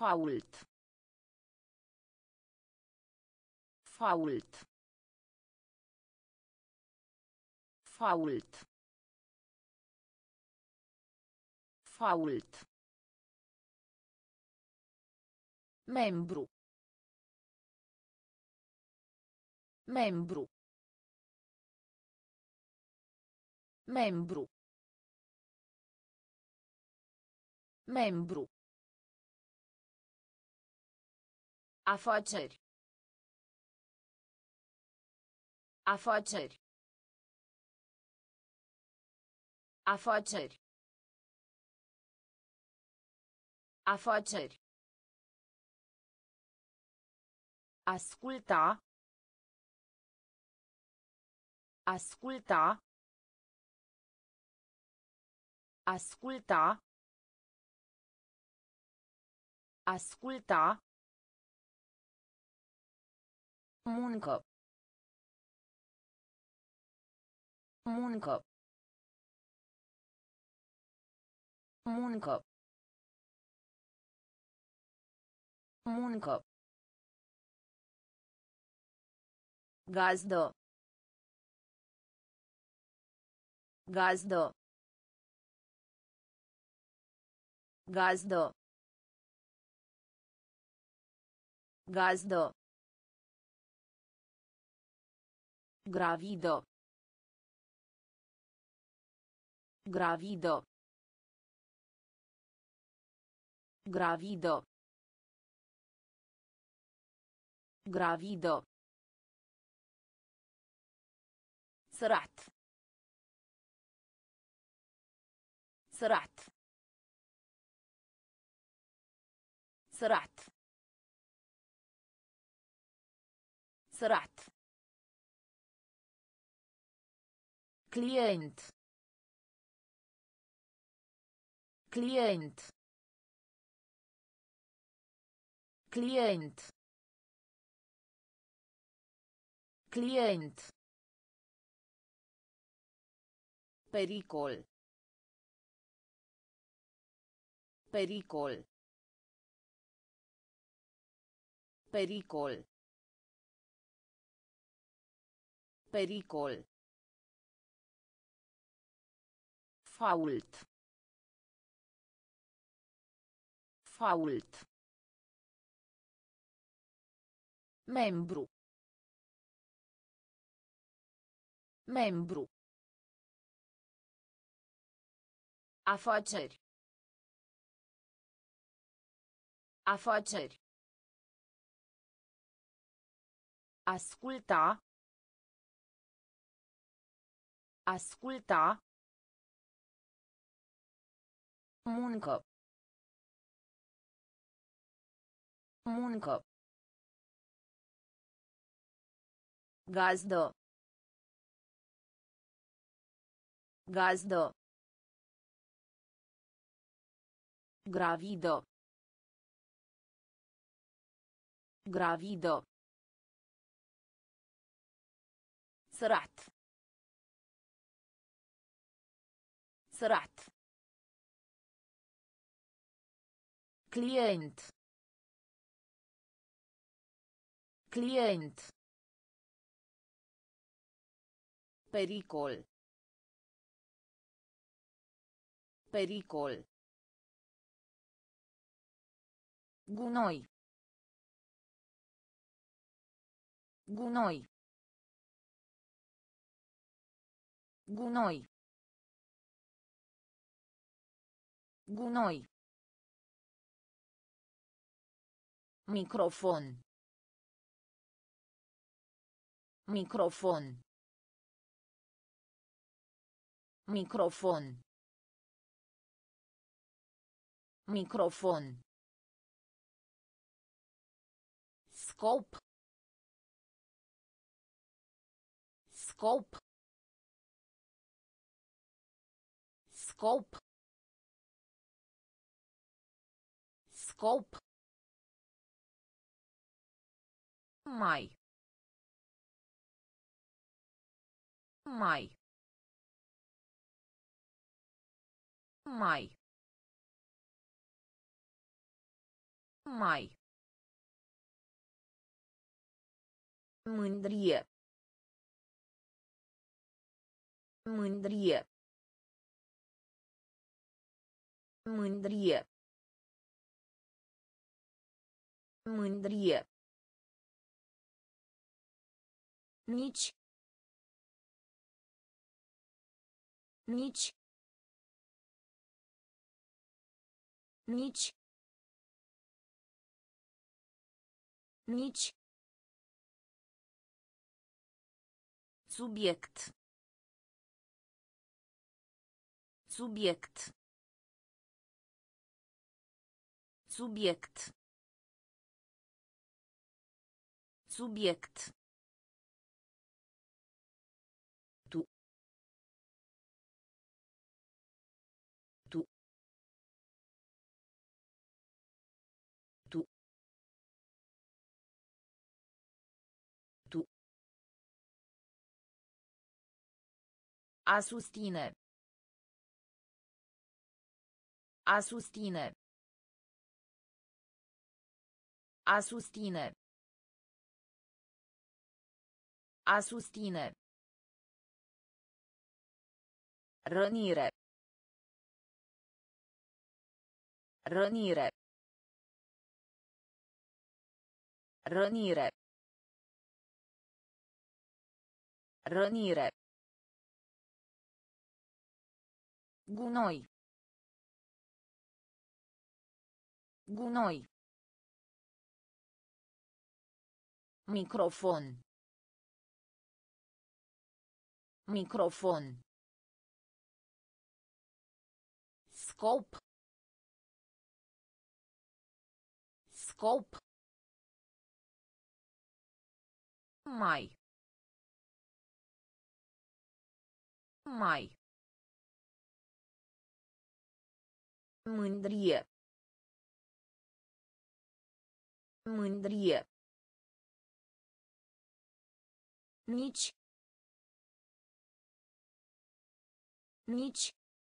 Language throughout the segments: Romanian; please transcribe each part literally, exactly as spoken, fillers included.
Fault. Fault. Fault. Fault. Membru. Membru. Membru. Membru. Afaceri. Afaceri. Afaceri. Afaceri. Asculta. Asculta. Asculta. Asculta. Muncă. Muncă. Muncă. Muncă. Gazdă. Gazdă. Gazdă. Gazdă. Gravidă. Gravidă. Gravidă. Gravidă. Sărat. Sărat. Sărat. Sărat. Client. Client. Client. Client. Pericol. Pericol. Pericol. Pericol. Fault. Fault. Membru. Membru. Afaceri. Afaceri. Asculta. Asculta. Muncă. Muncă. Gazdă. Gazdă. Gravidă. Gravidă. Sărat. Sărat. Client. Client. Pericol. Pericol. Gunoi. Gunoi. Gunoi. Gunoi. Microfon. Microfon. Microfon. Microfon. Scop. Scop. Scop. Scop. Mai. Mai. Mai. Mai. Mândrie. Mândrie. Mândrie. Mândrie. Nici. Nici. Nici. Nici. Subiect. Subiect. Subiect. Subiect. Tu. Tu. Tu. Tu. A susține. A susține. A susține. A susține. Rănire. Rănire. Rănire. Rănire. Gunoi. Gunoi. Microfon. Microfon. Scop. Scop. Mai. Mai. Mândrie. Mândrie. Nici. Nici.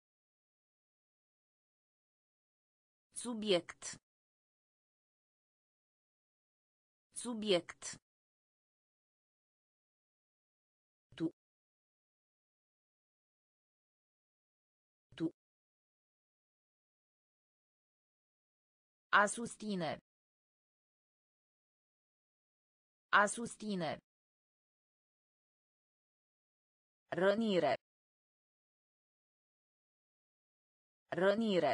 Subiect. Subiect. Tu. Tu. A susține. A susține. Rănire. Rănire.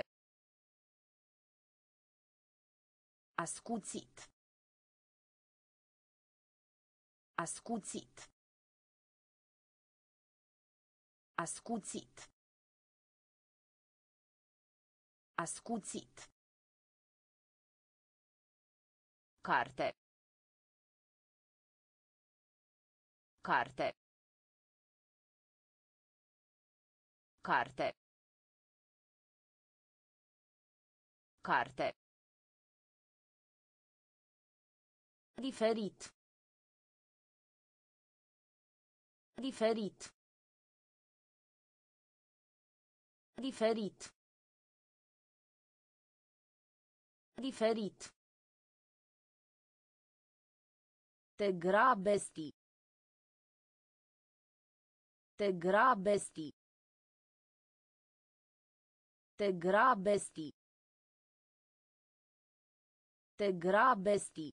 Ascuțit. Ascuțit. Ascuțit. Ascuțit. Carte. Carte. Carte. Carte. Diferit. Diferit. Diferit. Diferit. Te grabesti. Te grabesti. Te grabesti. Te grabesti.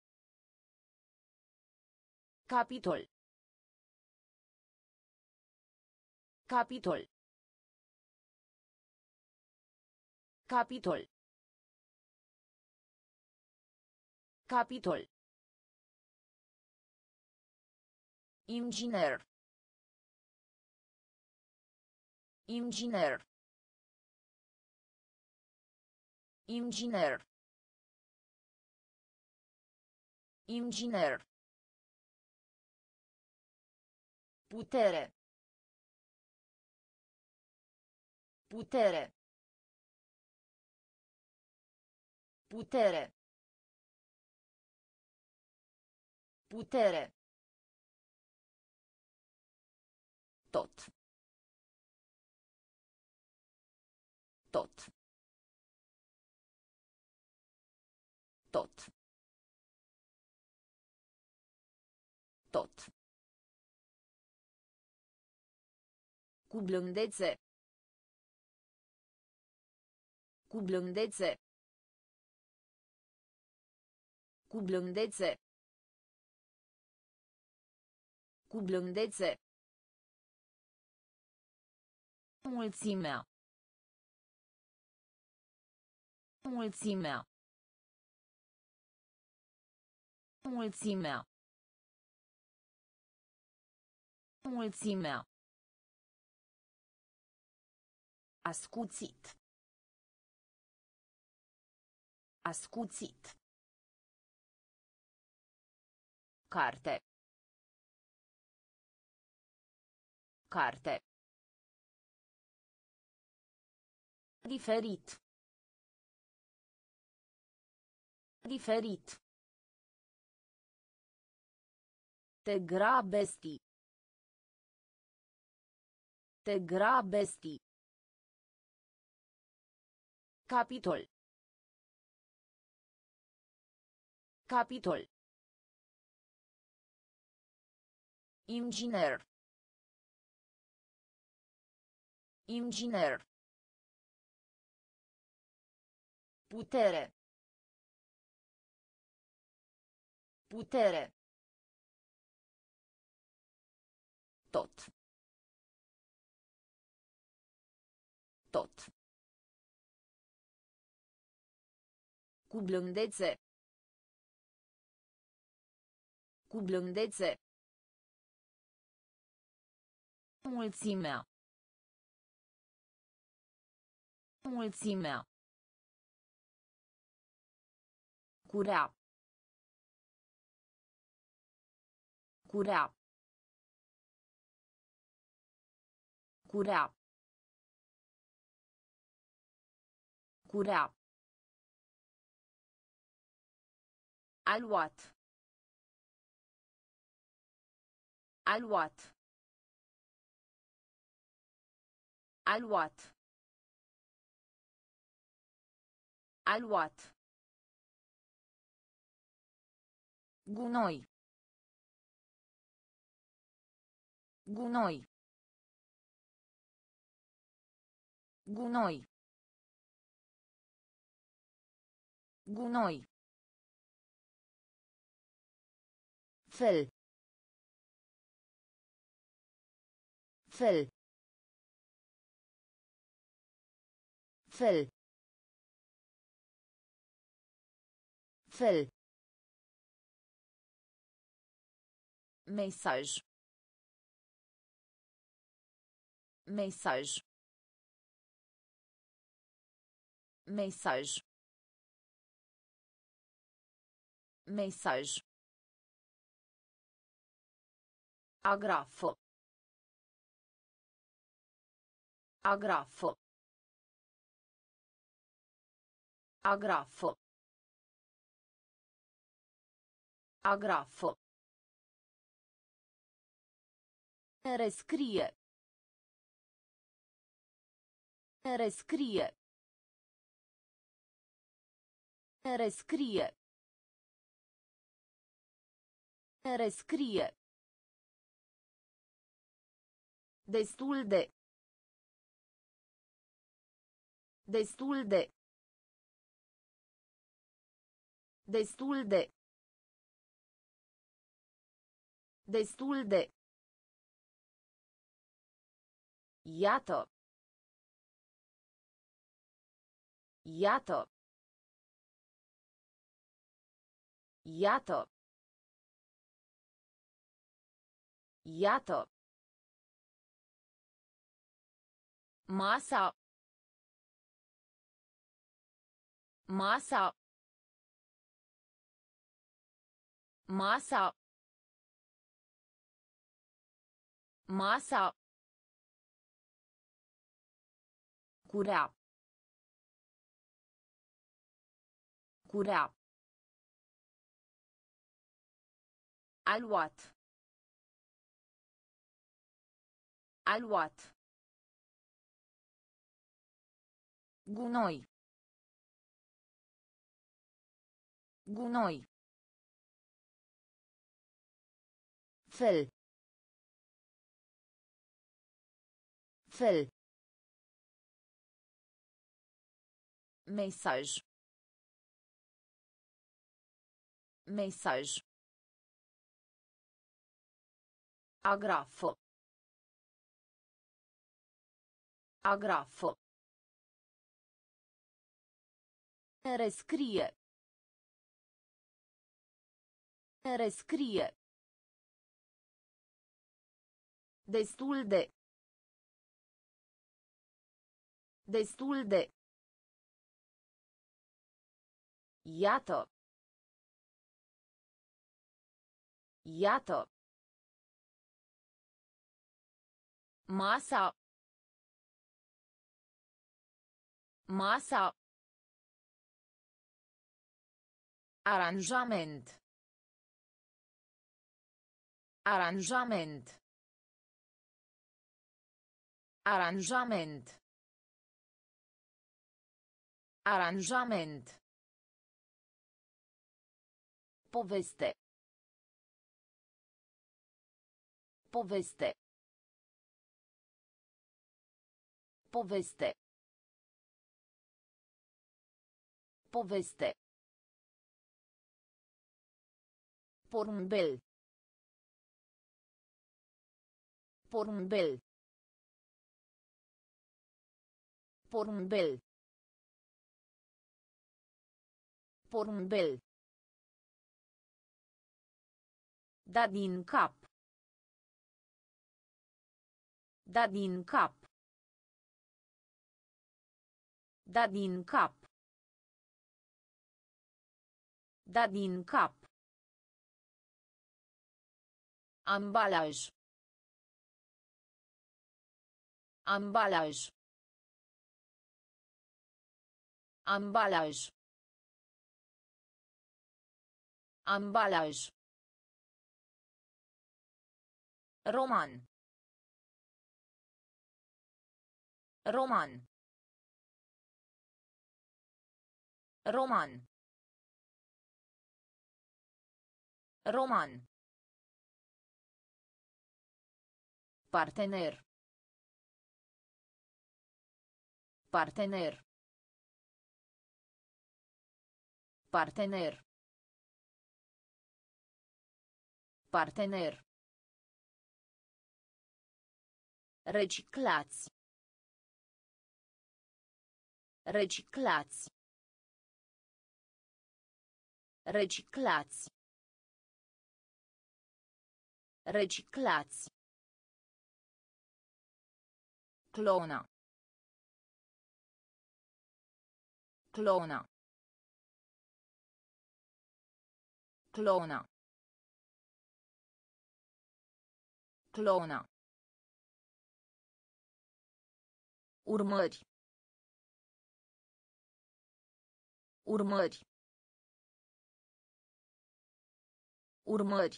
Capitol. Capitol. Capitol. Capitol. Inginer. Inginer. Inginer. Inginer. Putere. Putere. Putere. Putere. Tot. Tot. Tot. Tot. Cu blândețe. Cu blândețe. Cu blândețe. Cu blândețe. Mulțimea. Mulțimea. Mulțimea. Mulțimea. Ascuțit. Ascuțit. Carte. Carte. Diferit. Diferit. Te grabesti. Te grabesti. Capitol. Capitol. Inginer. Inginer. Putere. Putere. Tot. Tot. Cu blândețe. Cu blândețe. Mulțimea. Mulțimea. Curea. Curea. Curea. Curea. Aluat. Aluat. Aluat. Aluat. Gunoi. Gunoi. Gunoi. Gunoi. Fel. Fel. Fel. Fel. Mesaj. Mesaj. Mesaj. Mesaj. Agrafo. Agrafo. Agrafo. Agrafo. Rescrie. Rescrie. Rescrie. Rescrie. Destul de. Destul de. Destul de. Destul de. Iată. Iată. Iată. Iată. Masa. Masa. Masa. Masa. Curea. Curea. Aluat. Aluat. Gunoi. Gunoi. Fel. Fel. Mesaj. Mesaj. Agrafo. Agrafo. Rescrie. Rescrie. Destul de. Destul de. Iată. Iată. Masa. Masa. Aranjament. Aranjament. Aranjament. Aranjament. Poveste. Poveste. Poveste. Poveste. Porumbel. Porumbel. Porumbel. Porumbel. Da din cap. Da din cap. Da din cap. Da din cap. Ambalaj. Ambalaj. Ambalaj. Ambalaj. Roman. Roman. Roman. Roman. Partener. Partener. Partener. Partener. Reciclați. Reciclați. Reciclați. Reciclați. Clona. Clona. Clona. Clona. Urmări. Urmări. Urmări.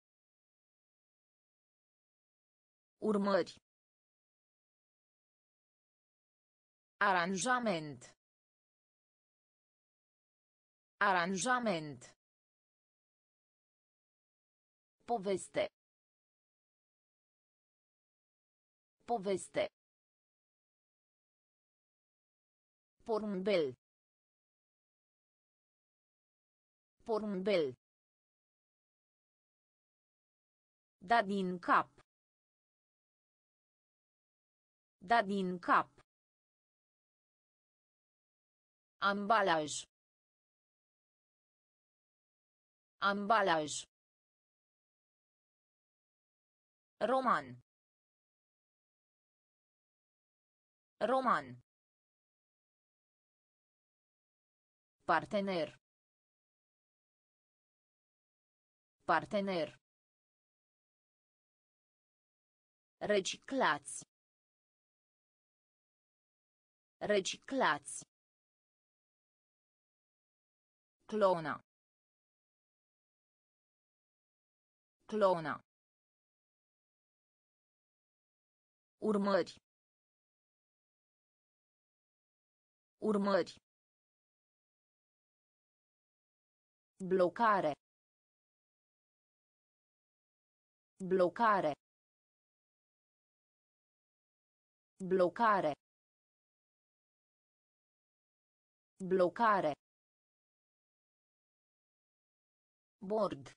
Urmări. Aranjament. Aranjament. Poveste. Poveste. Porumbel. Porumbel. Da din cap. Da din cap. Ambalaj. Ambalaj. Roman. Roman. Partener. Partener. Reciclați. Reciclați. Clona. Clona. Urmări. Urmări. Blocare. Blocare. Blocare. Blocare. Board.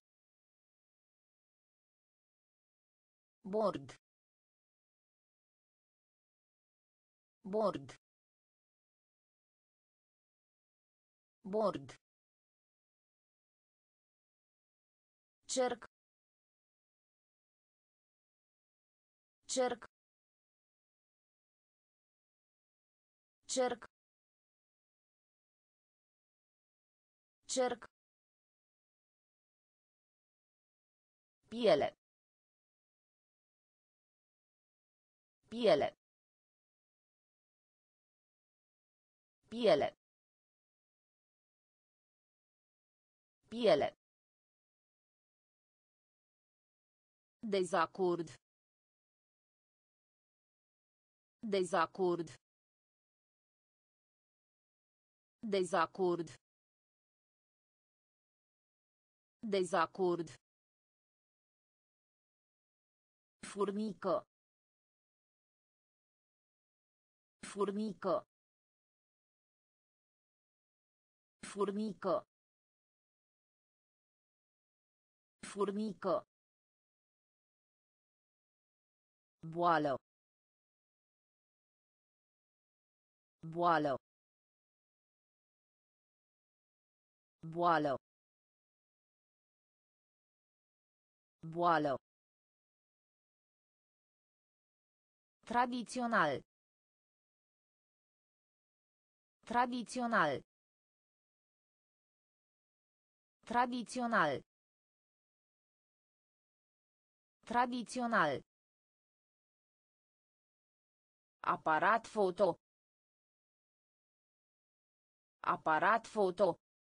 Board. Board. Board. Cerc. Cerc. Cerc. Cerc. Piele. Piele. Piele. Piele. Dezacord. Dezacord. Dezacord. Dezacord. Formică. Formică. Formică. Formică. Boală. Boală. Boală. Boală. Tradițional. Tradițional. Tradițional. Tradițional. Aparat foto. Aparat foto.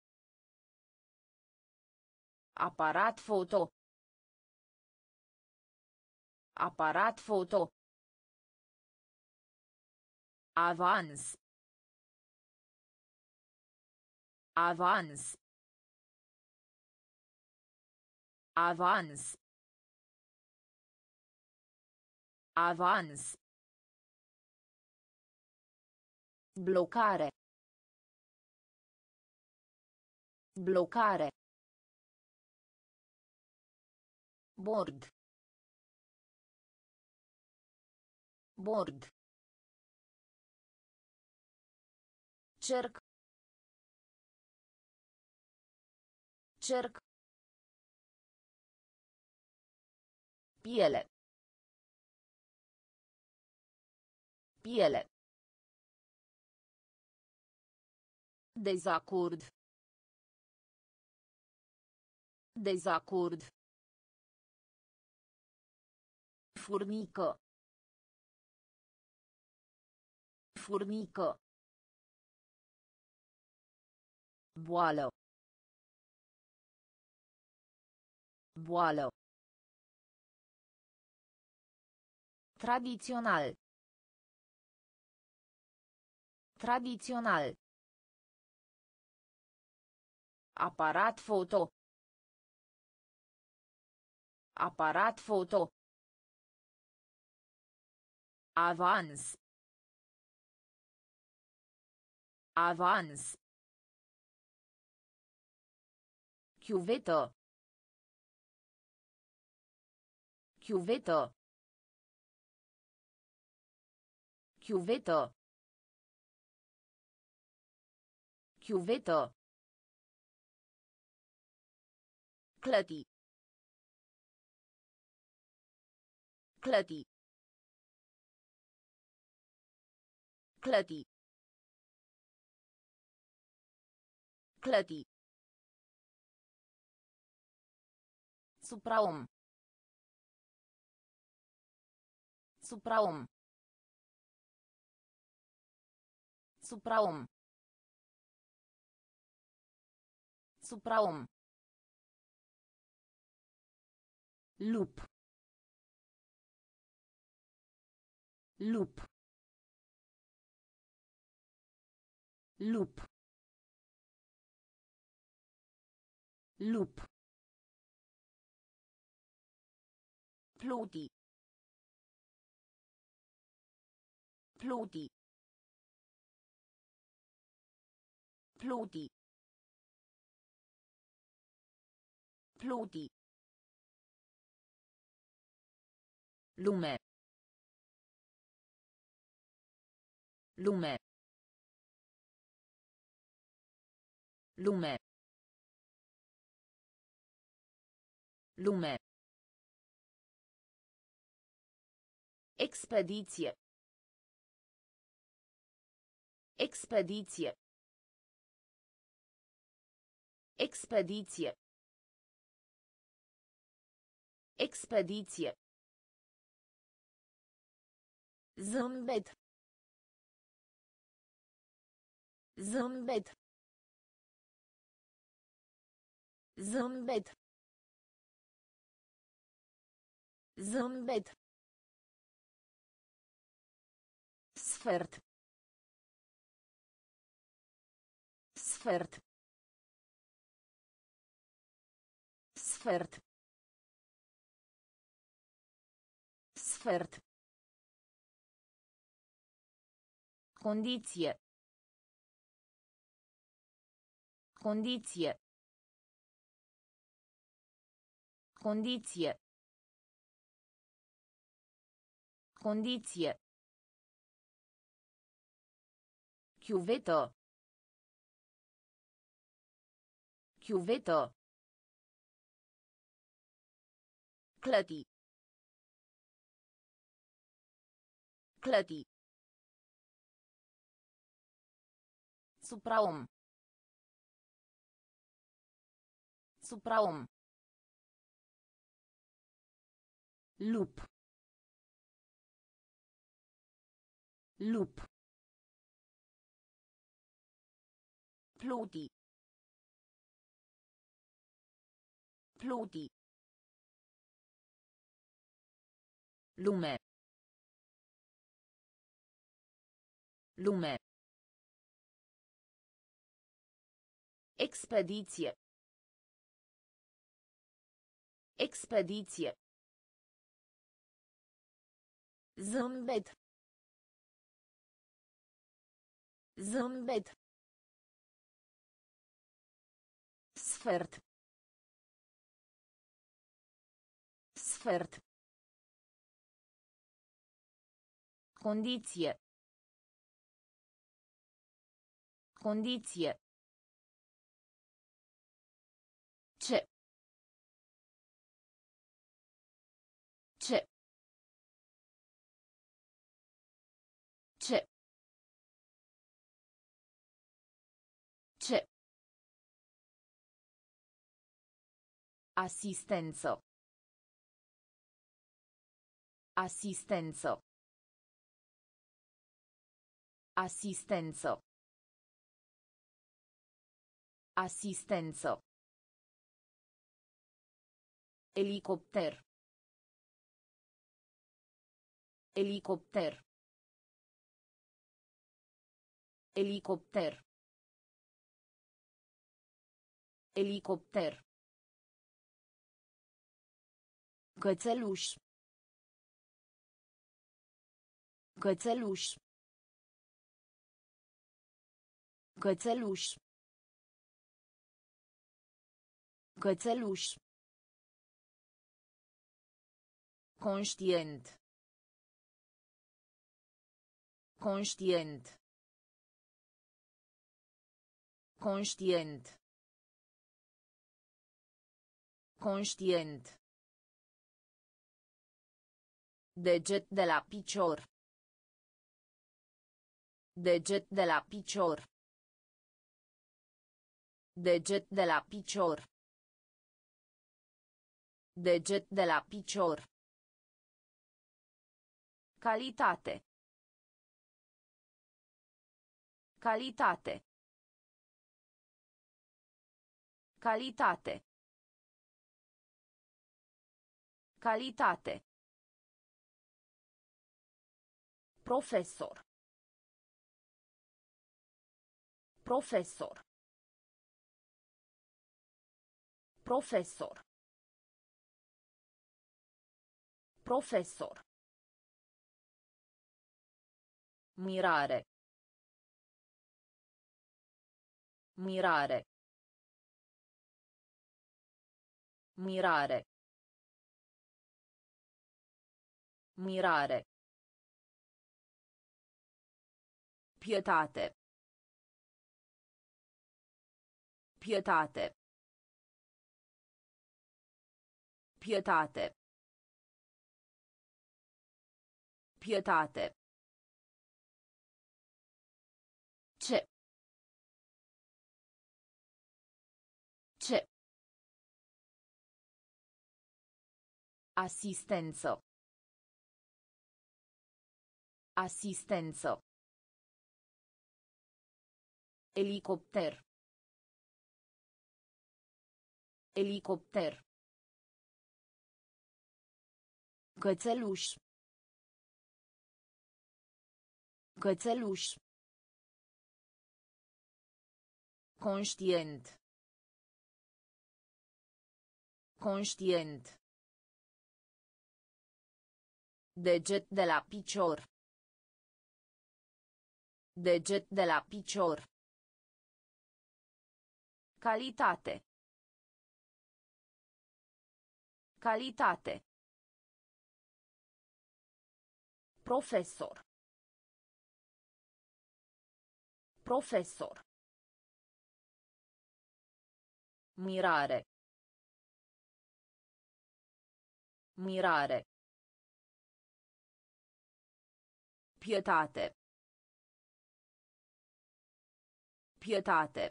Aparat foto. Aparat foto. Avans. Avans. Avans. Avans. Blocare. Blocare. Board. Board. Cerc. Cerc. Piele. Piele. Dezacord. Dezacord. Formică. Formică. Boală. Boală. Tradițional. Tradițional. Aparat foto. Aparat foto. Avans. Avans. Chiuvetă. Chiuvetă. Chiuvetă. Chiuvetă. Clăti. Clăti. Clăti. Clăti. Supraom. Supraom. Supraom. Supraom. Lup. Lup. Lup. Lup. Pluti. Pluti. Pluti. Pluti. Lume. Lume. Lume. Lume. Expediție. Expediție. Expediție. Expediție. Zâmbet. Zâmbet. Zâmbet. Zâmbet. Sfert. Sfert. Sfert. Sfert. Condiție. Condiție. Condiție. Condiție. Chiuvetă. Chiuvetă. Clăti. Clăti. Supraom. Supraom. Lup. Lup. Pluti. Pluti. Lume. Lume. Expediție. Expediție. Zâmbet. Zâmbet. Sfert. Sfert. Condiție. Condiție. Ce. Ce. Ce. Ce. Asistență. Asistență. Asistență. Asistență. Elicopter. Elicopter. Elicopter. Elicopter. Cățeluș. Cățeluș. Cățeluș. Cățeluș. Conștient. Conștient. Conștient. Conștient. Deget de la picior. Deget de la picior. Deget de la picior. Deget de la picior. Calitate. Calitate. Calitate. Calitate. Profesor. Profesor. Profesor. Profesor. Mirare. Mirare. Mirare. Mirare. Pietate. Pietate. Pietate. Pietate. Ce. Ce. Asistență. Asistență. Elicopter. Elicopter. Cățeluș. Cățeluș. Conștient. Conștient. Deget de la picior. Deget de la picior. Calitate. Calitate. Profesor. Profesor. Mirare. Mirare. Pietate. Pietate.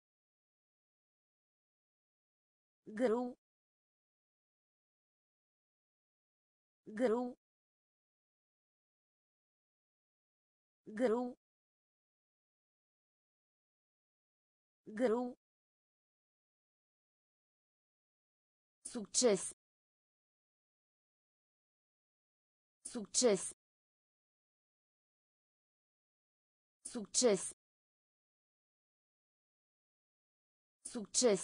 Gru. Gru. Gru. Gru. Succes. Succes. Succes. Succes.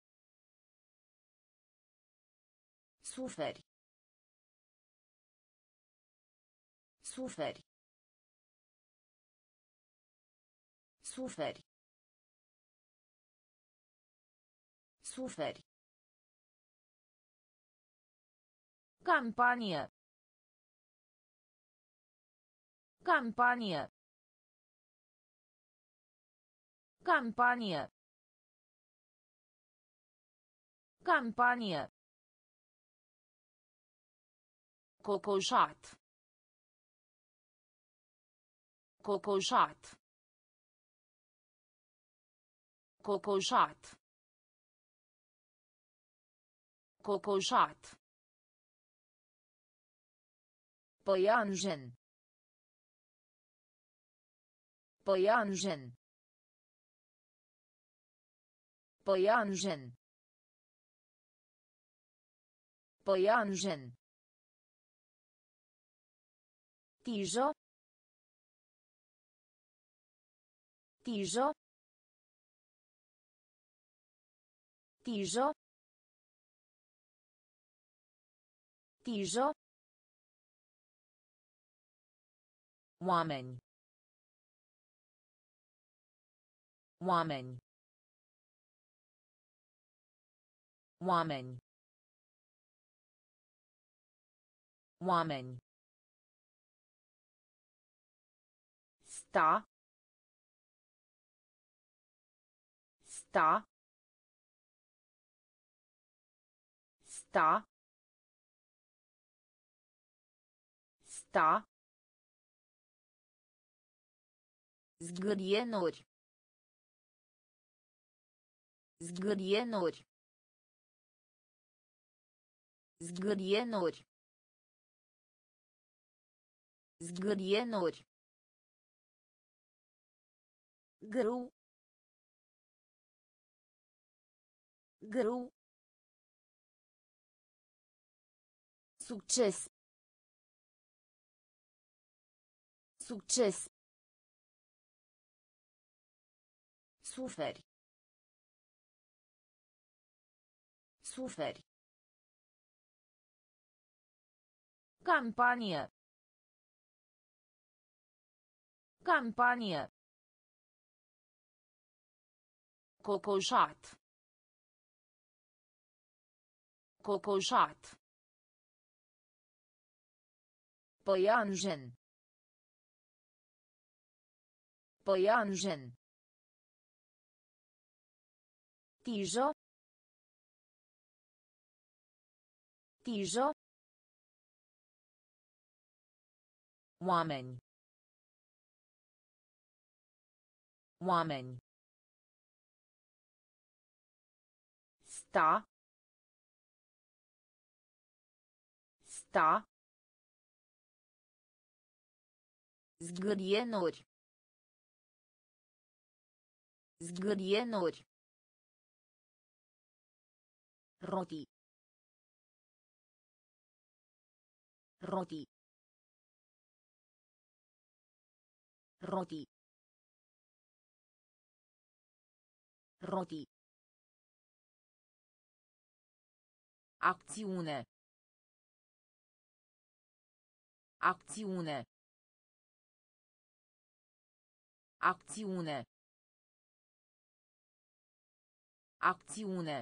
Suferi. Suferi. Suferi. Suferi. Campanie. Campanie. Campanie. Campanie. Cocoșat. Cocoșat. Cocoșat. Cocoșat. Păianjen. Păianjen. Păianjen. Păianjen. Tijă. Tijă. Tijă. Tijă. Oameni. Oameni. Oameni. Oameni. Sta. Sta. Sta. Sta. Zgârienuri. Zgârienuri. Zgârienuri. Zgârienuri. Gru. Gru. Succes. Succes. Suferi. Suferi. Campanie. Campanie. Cocoșat. Cocoșat. Păianjen. Păianjen. Tijă. Tijă. Oameni. Oameni. Sta. Sta. Zgârienuri. Zgârienuri. Roti. Roti. Roti. Roti. Acțiune. Acțiune. Acțiune. Acțiune.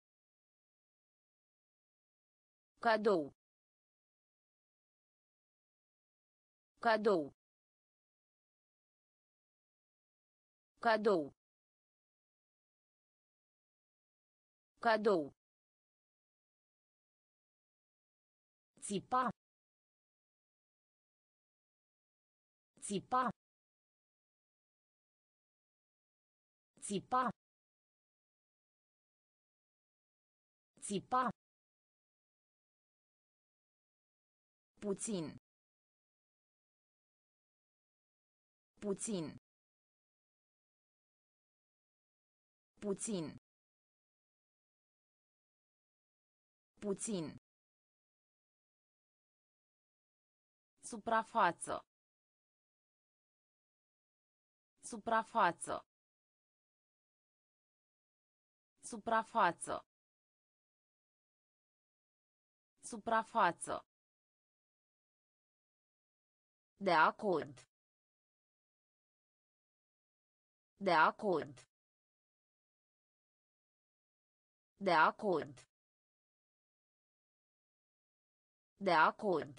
Cadou. Cadou. Cadou. Cadou. Țipa. Țipa. Țipa. Țipa. Puțin. Puțin. Puțin. Puțin. Suprafață. Suprafață. Suprafață. Suprafață. De acord. De acord. De acord. De acord.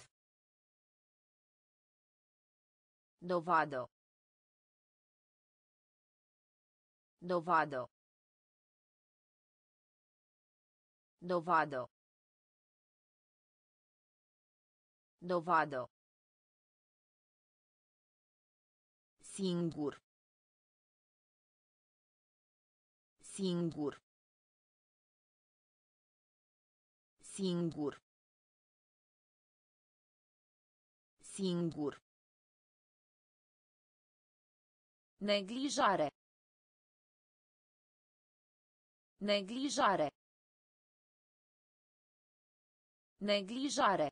Dovadă. Dovadă. Dovadă. Dovadă. Singur. Singur. Singur. Singur. Neglijare. Neglijare. Neglijare.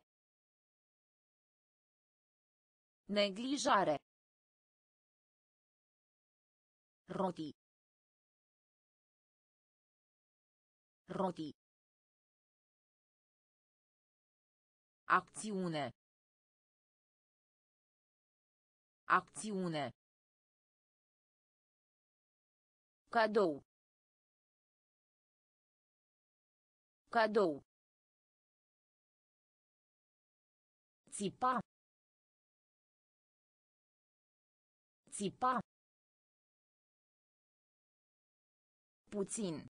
Neglijare. Roti. Roti. Acțiune. Acțiune. Cadou. Cadou. Țipa. Țipa. Puțin.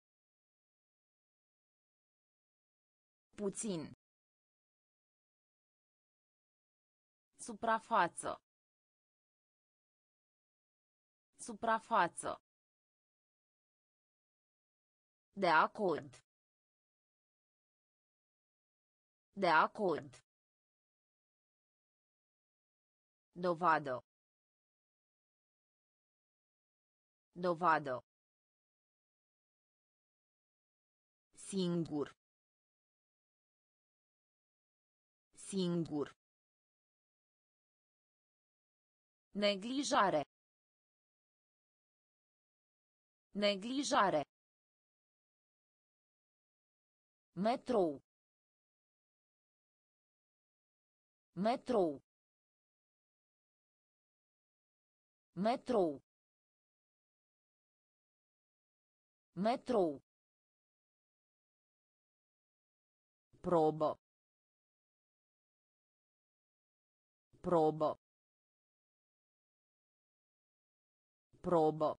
Puțin. Suprafață. Suprafață. De acord. De acord. Dovadă. Dovadă. Singur. Singur. Neglijare. Neglijare. Metrou. Metrou. Metrou. Metrou. Probă. Probă. Probă.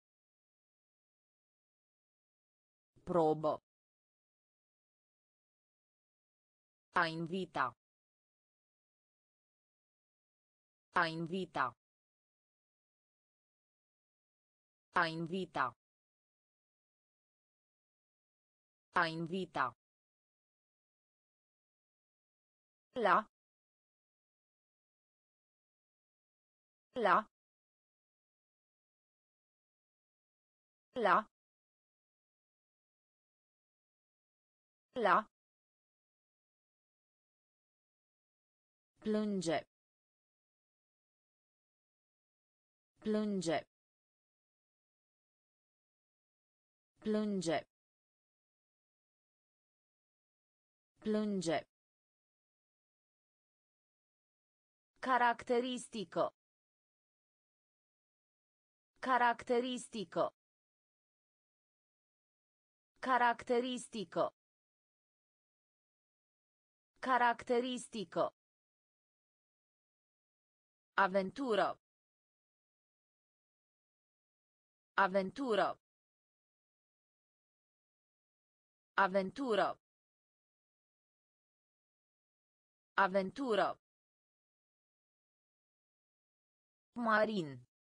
Probă. A invita. A invita. A invita. A invita. La. La. La. La. Plânge. Plânge. Plânge. Plânge. Caracteristică. Caracteristică. Caracteristică. Caracteristică. Aventură. Aventură. Aventură. Aventură. Marin.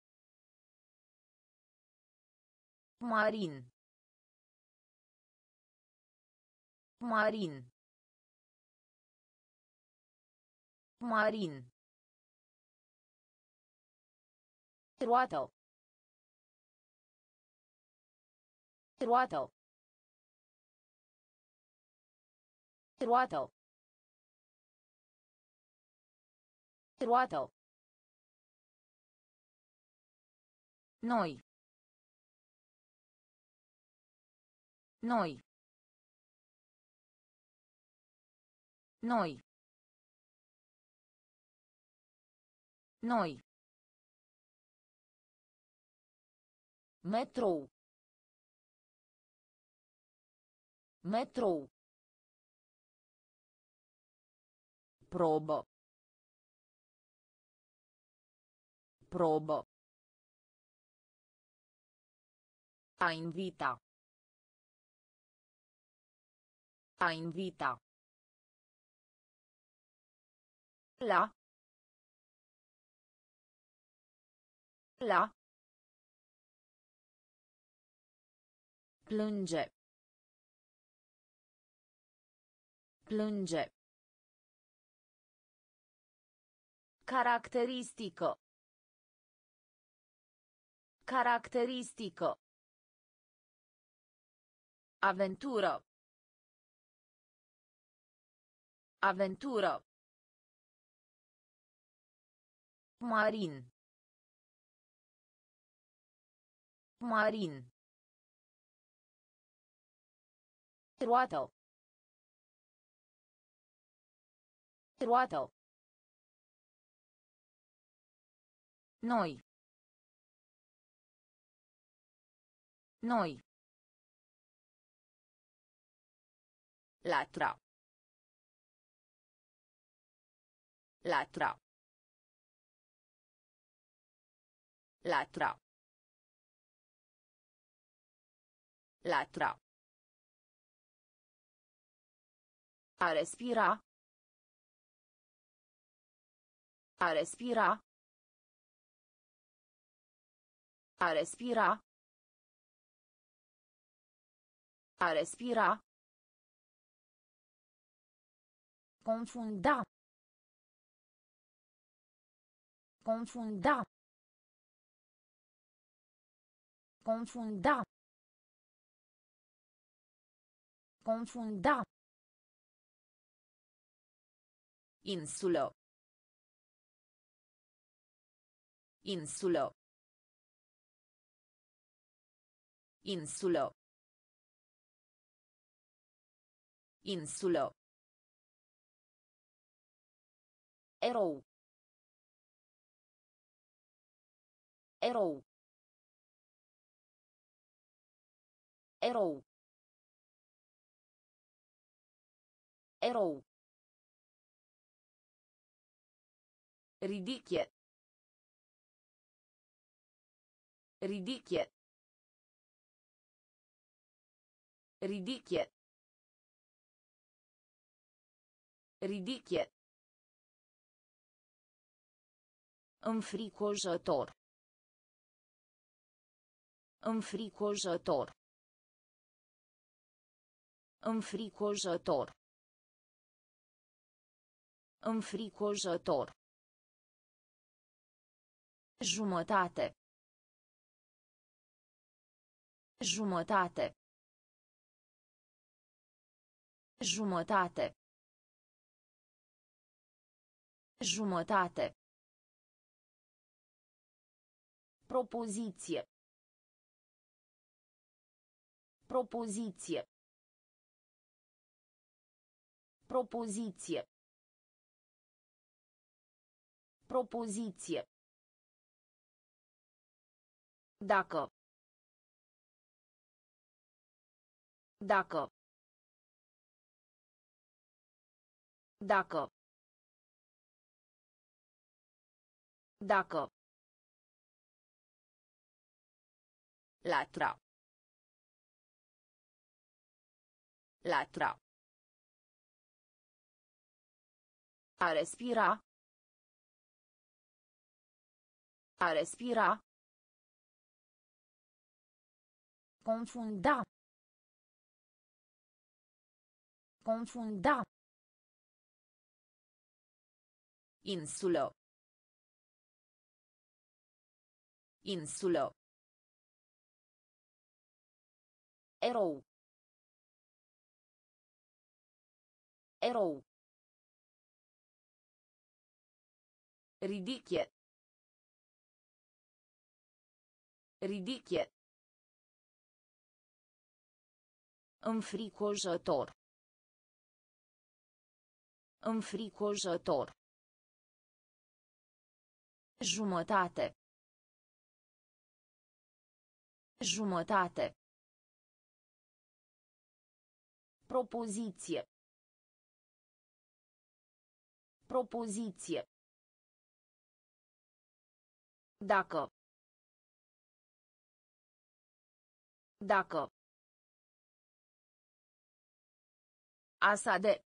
Marin. Marin. Marin. Roată. Roată. Roată. Roată. Noi. Noi. Noi. Noi. Metrou. Metrou. Probă. Probă. A invita. A invita. La. La. Plânge. Plânge. Caracteristică. Caracteristică. Aventură. Aventură. Marin. Marin. Roată. Roată. Noi. Noi. Latra. Latra. Latra. Latra. A respira. A respira. A respira. A respira. Confunda. Confunda. Confunda. Confunda. Insulă. Insulă. Insulă. Insulă. Erou. Erou. Erou. Erou. Ridichie. Ridichie. Ridichie. Ridichie. Înfricoșător. Înfricoșător. Înfricoșător. Înfricoșător. Jumătate. Jumătate. Jumătate. Jumătate. Propoziție. Propoziție. Propoziție. Propoziție. Dacă. Dacă. Dacă. Dacă. Latra. Latra. A respira. A respira. Confunda. Confunda. Insulă. Insulă. Erou. Erou. Ridichie. Ridichie. Înfricoșător. Înfricoșător. Jumătate. Jumătate. Propoziție. Propoziție. Dacă. Dacă. Asade.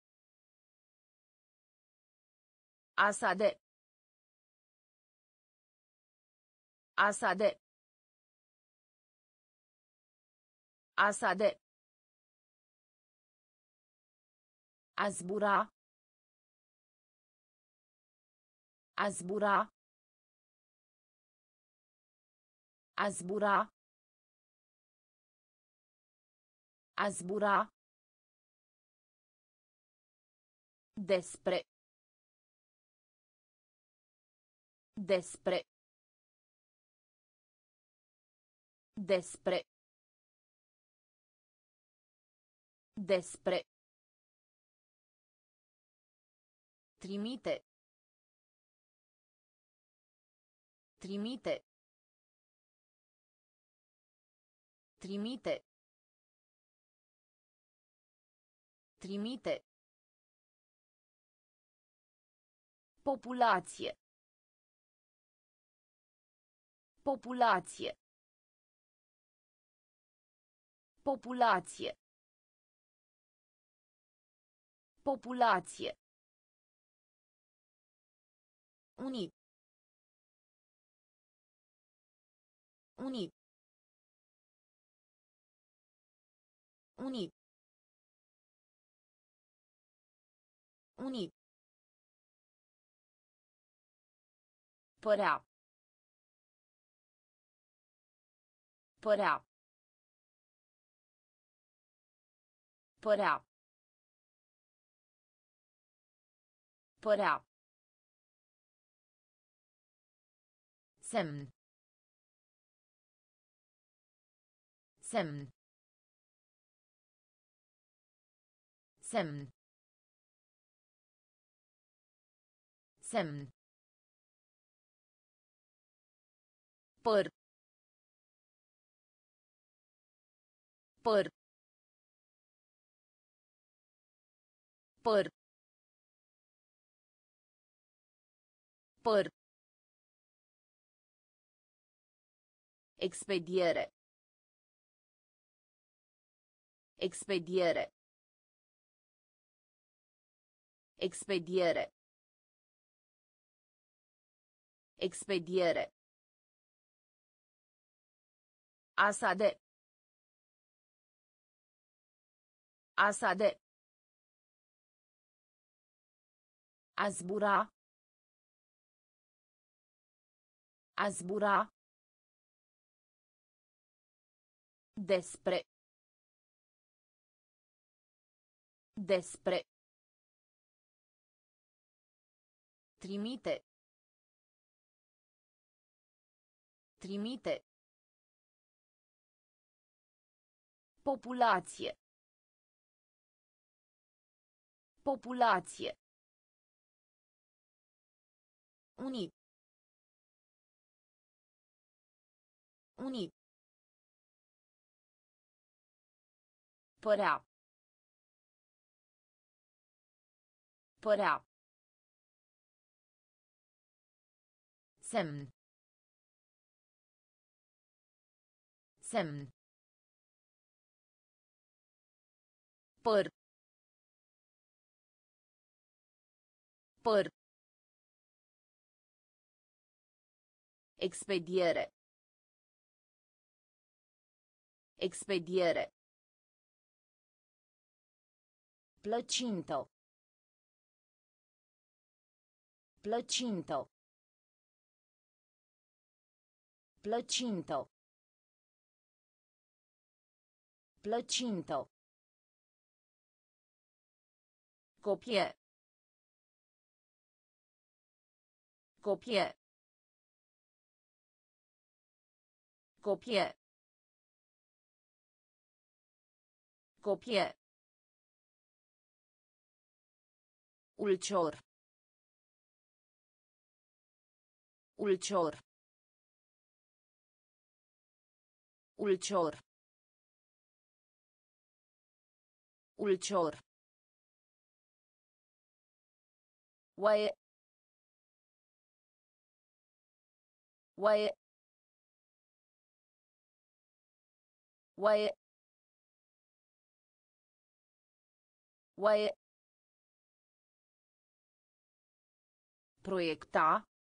Asade. Asade. Asade. A zbura. A zbura. A zbura. A zbura. Despre. Despre. Despre. Despre. Trimite. Trimite. Trimite. Trimite. Populație. Populație. Populație. Populație. Unit. Unit. Unit. Unit. Părea. Părea. Părea. Părea. Semn. Semn. Semn. Semn. Păr. Păr. Păr. Păr. Expediere. Expediere. Expediere. Expediere. Asade. Asade. A zbura. A zbura. Despre. Despre. Trimite. Trimite. Populație. Populație. Unii. Unii. Părea. Părea. Semn. Semn. Păr. Păr. Expediere. Expediere. Plăcintă. Plăcintă. Plăcintă. Plăcintă. Copie. Copie. Copie. Copie. Ulcior. Ulcior. Ulcior. Ulcior. Oaie. Oaie. Oaie. Oaie. Proiecta.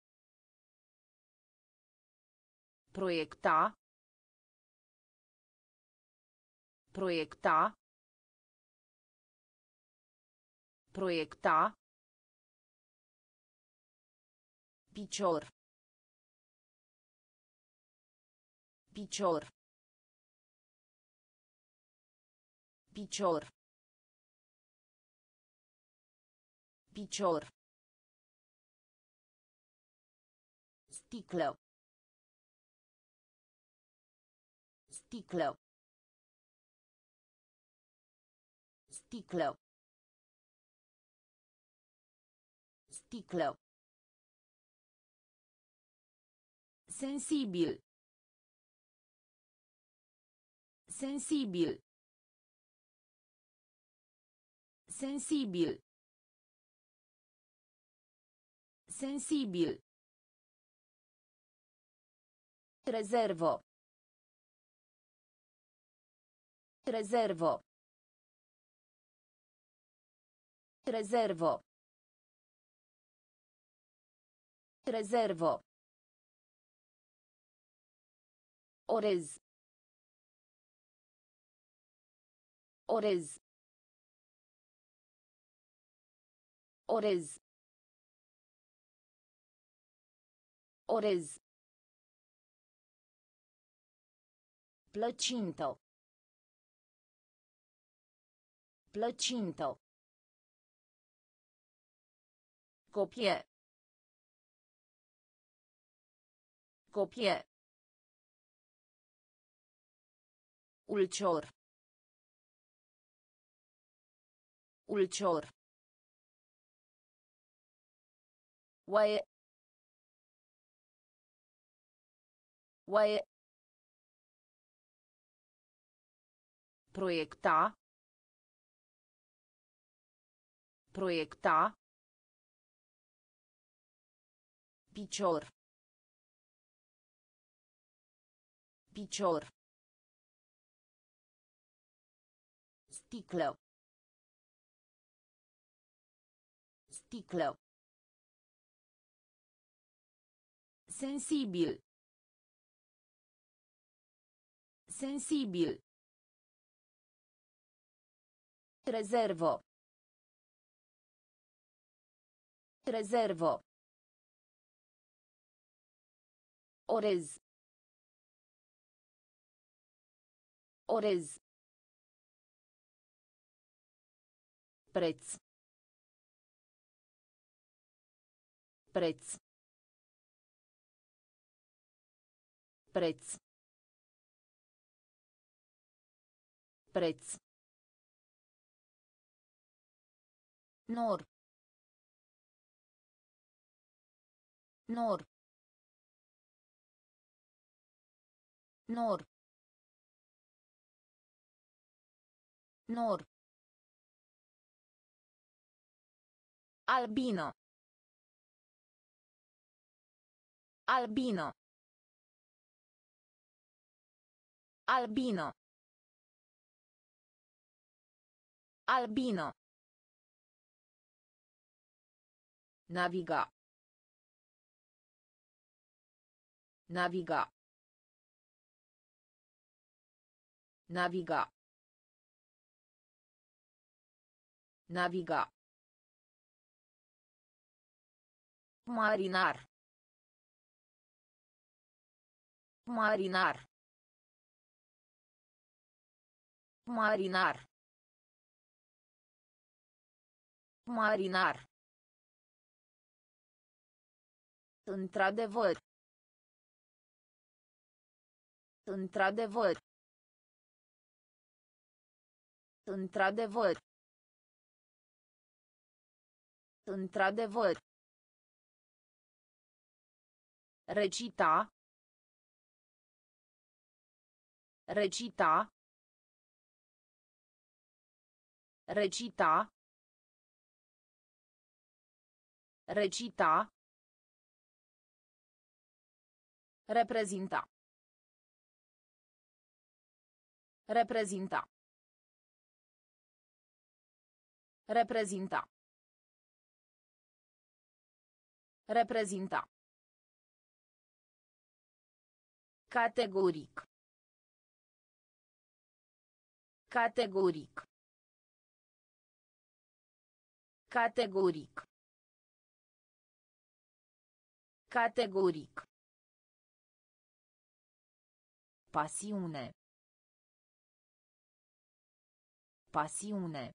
Proiecta. Proiecta. Proiecta. Picior. Picior. Picior. Picior. Sticlă. Sticlă. Sticlă. Sticlă. Sensibil. Sensibil. Sensibil. Sensibil. Rezervo. Rezervo. Rezervo. Rezervo. Orez. Orez. Orez. Orez. Plăcintă. Plăcintă. Copie. Copie. Ulcior. Ulcior. Oaie. Oaie. Proiecta. Proiecta. Picior. Picior. Sticlă. Sticlă. Sensibil. Sensibil. Rezervă. Rezervă. Orez. Orez. Preț. Preț. Preț. Preț. Nor. Nor. Nor. Nor. Albino. Albino. Albino. Albino. Naviga. Naviga. Naviga. Naviga. Marinar. Marinar. Marinar. Marinar. Într-adevăr. Într-adevăr. Într-adevăr. Într-adevăr. Recita. Recita. Recita. Recita. Reprezinta. Reprezinta. Reprezinta. Reprezinta. Categoric. Categoric. Categoric. Categoric. Pasiune. Pasiune.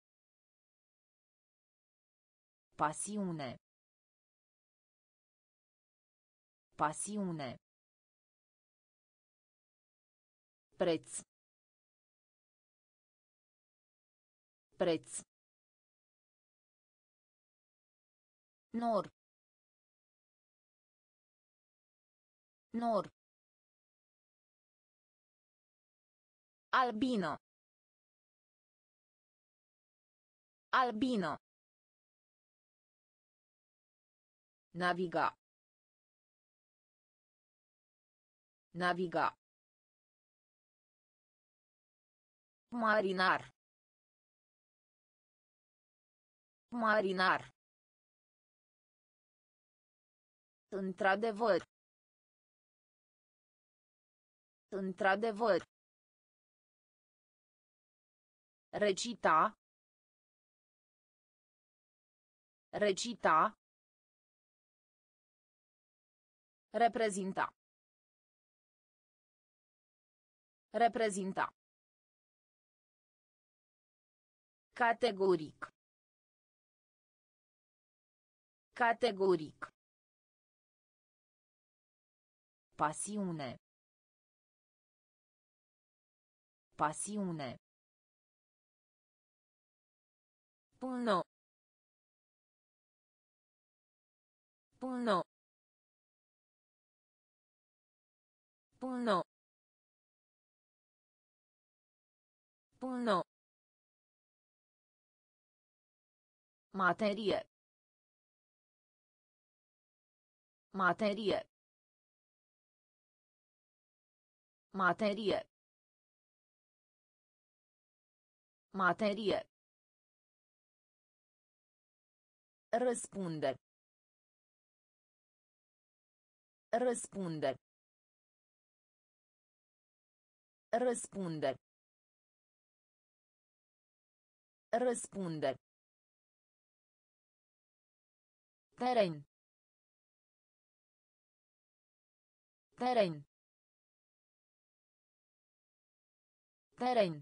Pasiune. Pasiune. Preț. Preț. Nor. Nor. Albino. Albino. Naviga. Naviga. Marinar. Marinar. Într-adevăr. Într-adevăr. Recita. Recita. Reprezinta. Reprezinta. Categoric. Categoric. Pasiune. Pasiune. Pulno. Pulno. Pulno. Pulno. Materie. Materie. Materie. Materie. Răspunde. Răspunde. Răspunde. Răspunde. Teren. Teren. Teren.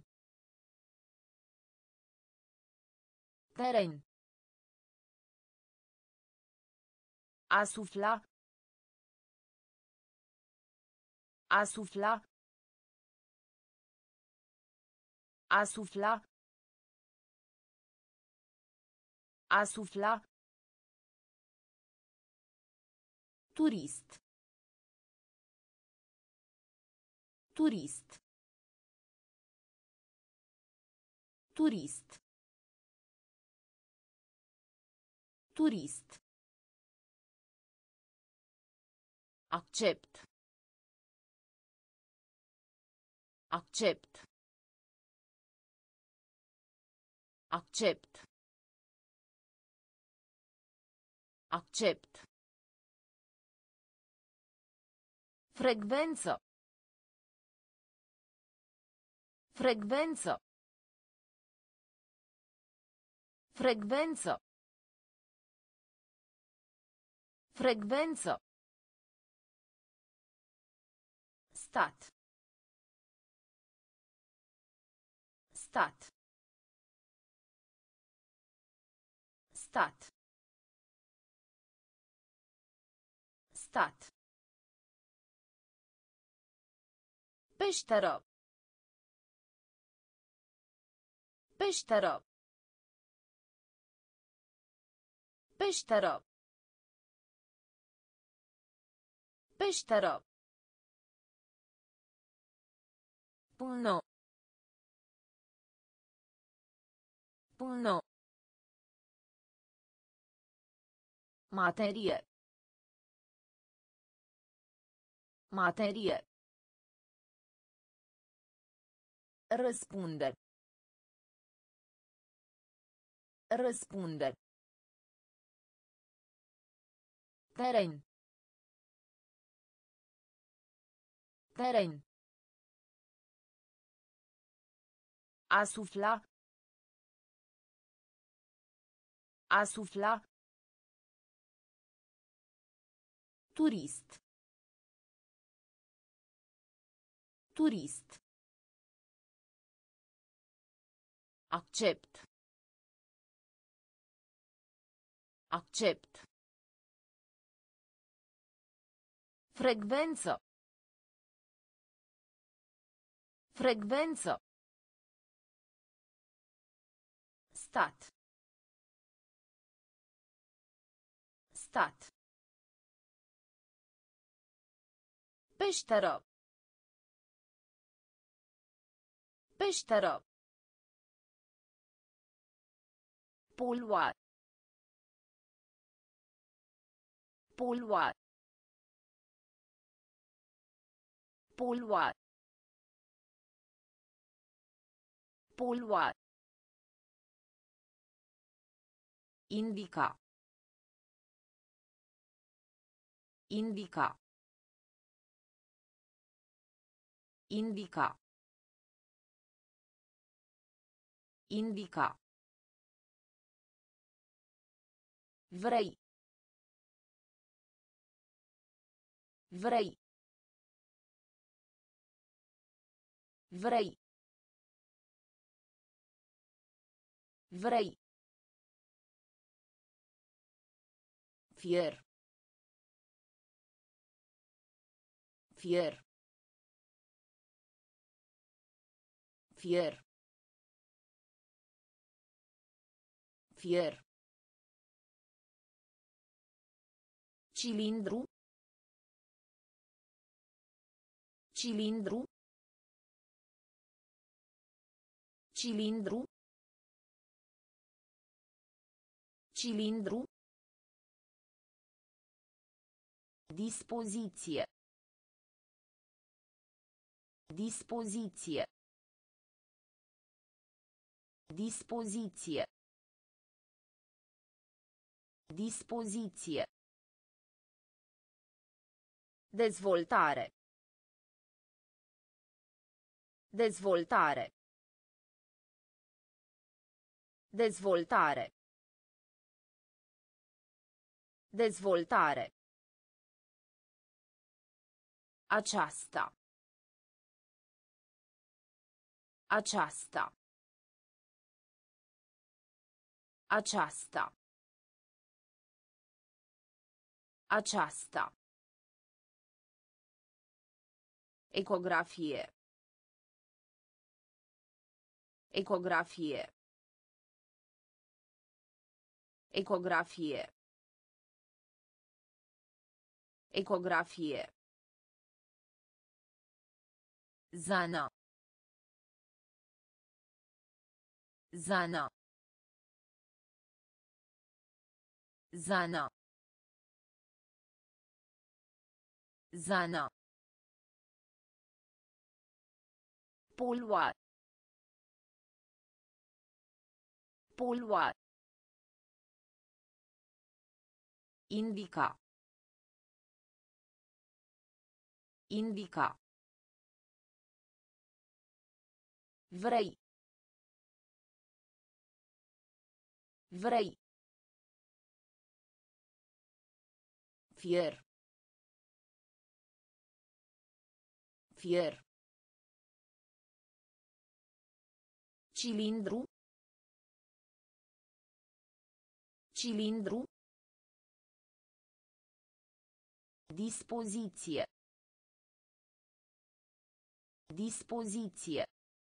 Teren. A sufla. A sufla. A sufla. A sufla. Turist. Turist. Turist. Turist. Accept. Accept. Accept. Accept. Frecvență. Frecvență. Frecvență. Frecvență. Stat. Stat. Stat. Stat. Peșteră. Peșteră. Peșteră. Peșteră. Pulno. Pulno. Materie. Materie. Răspunde. Răspunde. Teren. Teren. A sufla. A sufla. Turist. Turist. Accept. Accept. Frecvență. Frecvență. Stat. Stat. Peșteră. Peșteră. Poluat. Poluat. Poluat. Poluat. Indica. Indica. Indica. Indica. Vrei. Vrei. Vrei. Vrei. Fier. Fier. Fier. Fier. Cilindru. Cilindru. Cilindru. Cilindru. Dispoziție. Dispoziție. Dispoziție. Dispoziție. Dezvoltare. Dezvoltare. Dezvoltare. Dezvoltare. Aceasta. Aceasta. Aceasta. Aceasta. Ecografie. Ecografie. Ecografie. Ecografie. Zana. Zana. Zana. Zana. Polua. Polua. Indica. Indica. Vrei. Vrei. Fier. Fier. Cilindru. Cilindru. Dispoziție. Dispoziție.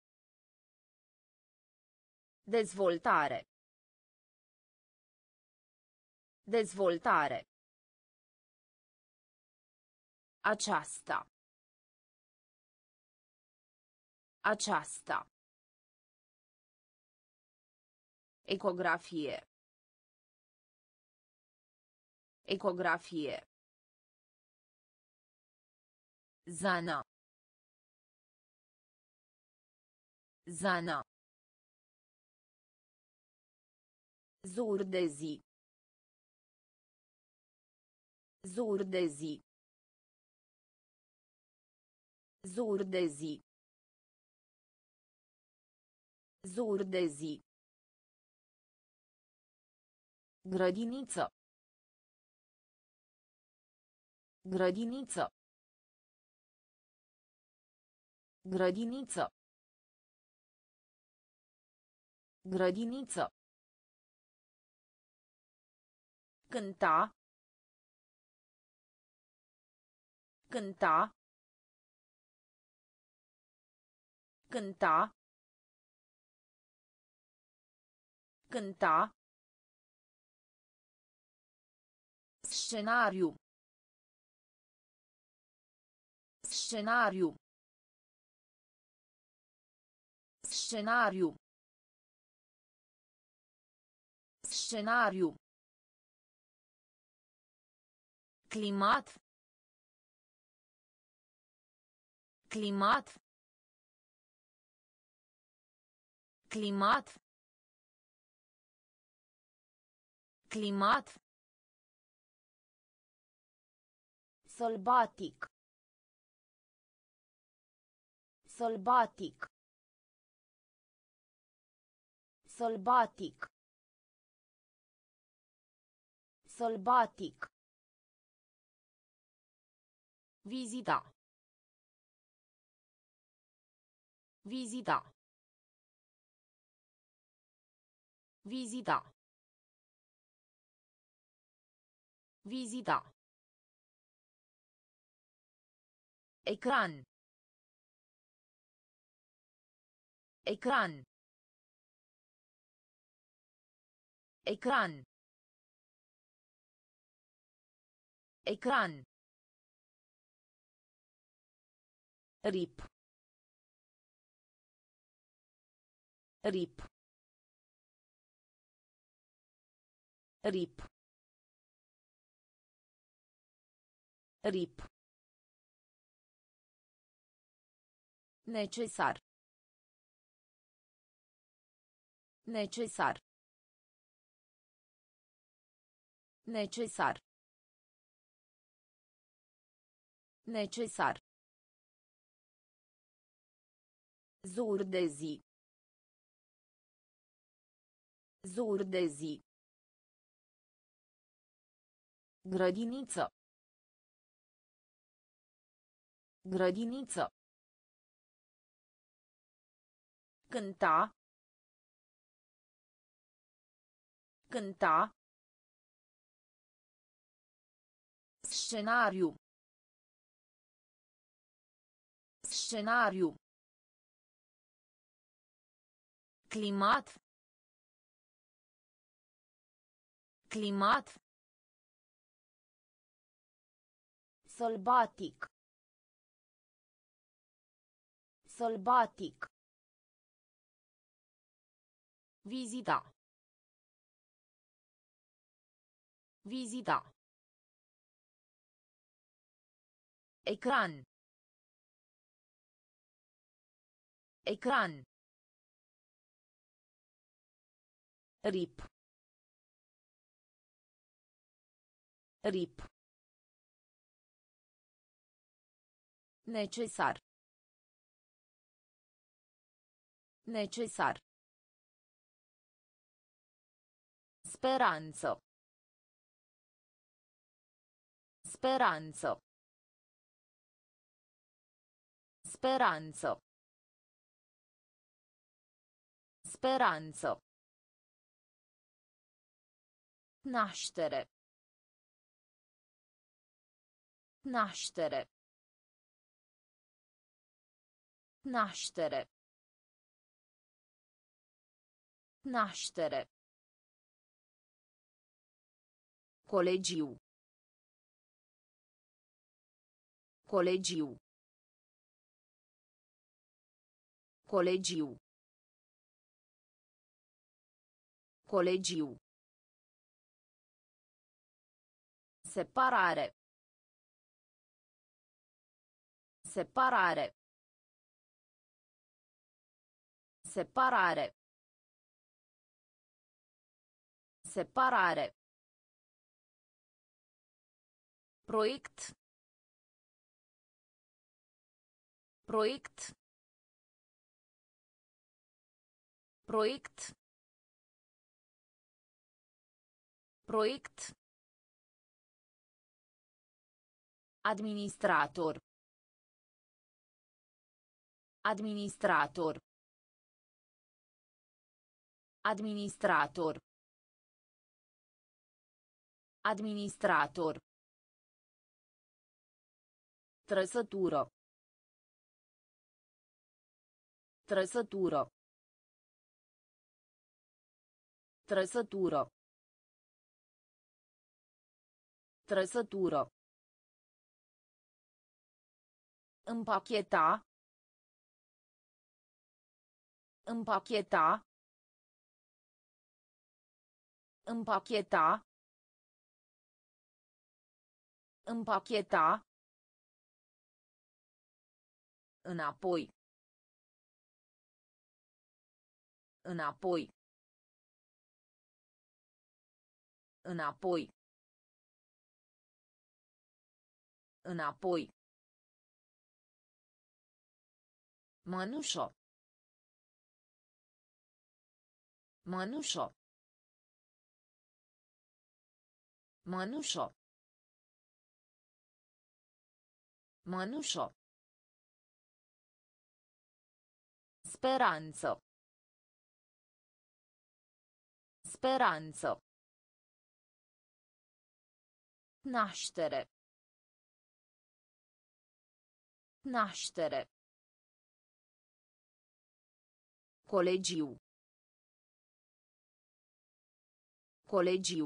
Dezvoltare. Dezvoltare. Aceasta. Aceasta. Ecografie. Ecografie. Zana. Zana. Zur de zi. Zur de zi. Zur de zi. Zur de zi. Grădiniță. Grădiniță. Grădiniță. Grădiniță. Cânta. Cânta. Cânta. Cânta. Scenariu. Scenariu. Scenariu. Scenariu. Climat. Climat. Climat. Climat. Sălbatic. Sălbatic. Sălbatic. Sălbatic. Vizita. Vizita. Vizita. Vizita. Ecran. Ecran. Ecran. Ecran. Rip. Rip. Rip. Rip. Necesar. Necesar. Necesar. Necesar. Zur de zi. Zur de zi. Grădiniță. Grădiniță. Cânta. Cânta. Scenariu. Scenariu. Climat. Climat. Sălbatic. Sălbatic. Vizita. Vizita. Ecran. Ecran. Rip. Rip. Necesar. Necesar. Speranță. Speranță. Speranță. Speranță. Naștere. Naștere. Naștere. Naștere. Colegiu. Colegiu. Colegiu. Colegiu. Separare. Separare. Separare. Separare. Proiect. Proiect. Proiect. Proiect. Administrator. Administrator. Administrator. Administrator. Trăsătură. Trăsătură. Trăsătură. Trăsătură. Împacheta. Împacheta. Împacheta. Împacheta. Înapoi. Înapoi. Înapoi. Înapoi. Mănușă. Mănușă. Mănușă. Mănușă. Speranță. Speranță. Naștere. Naștere. Colegiu. Colegiu.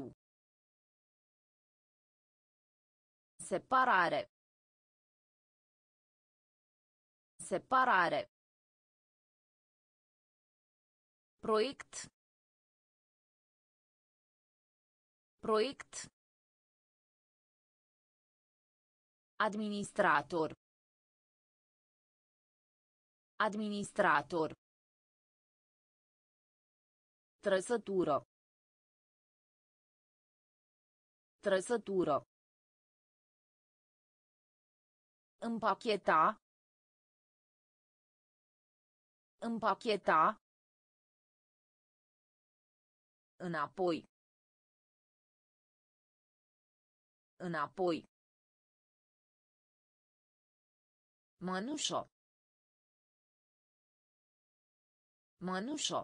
Separare. Separare. Proiect. Proiect. Administrator. Administrator. Trăsătură. Trăsătură. Împacheta. Împacheta. Înapoi. Înapoi. Mănușă. Mănușă.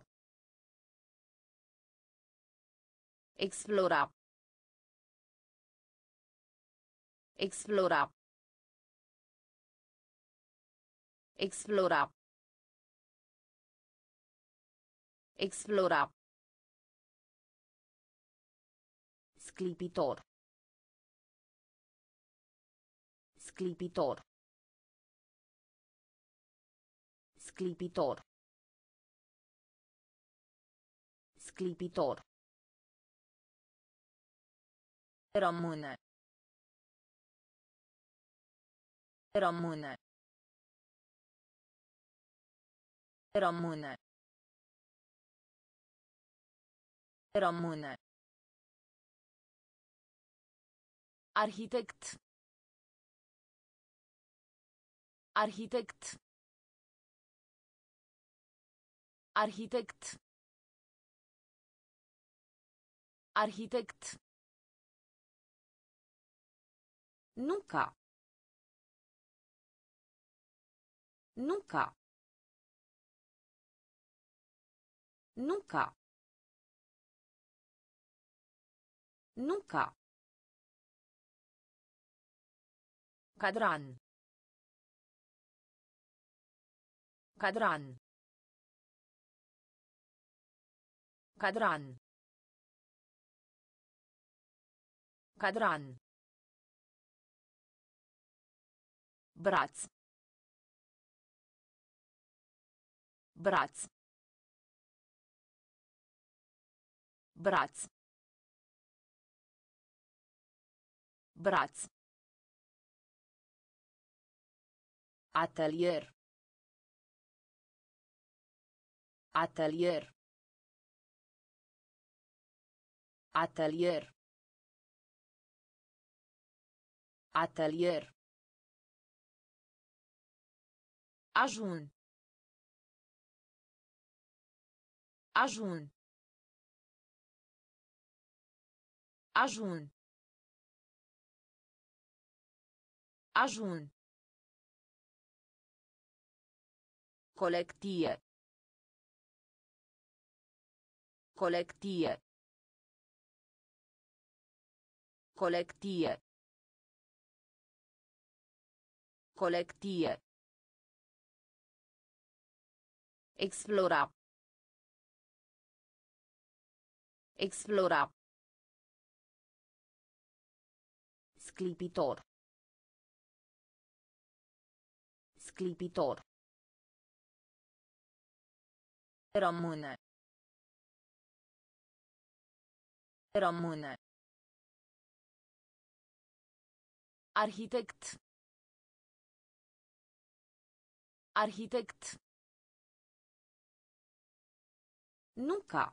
Explora. Explora. Explora. Explora. Sclipitor. Sclipitor. Sclipitor. Sclipitor. Rămâne. Rămâne. Rămâne. Rămâne. Arhitect. Arhitect. Arhitect. Arhitect. Nunca. Nunca. Nunca. Nunca. Cadran. Cadran. Cadran. Cadran. Braț. Braț. Braț. Braț. Atelier. Atelier. Atelier. Atelier. Ajun. Ajun. Ajun. Ajun. Colectie. Colectie. Colectie. Colectie. Explora. Explora. Sclipitor. Sclipitor. Rămâne. Rămâne. Arhitect. Arhitect. Nunca.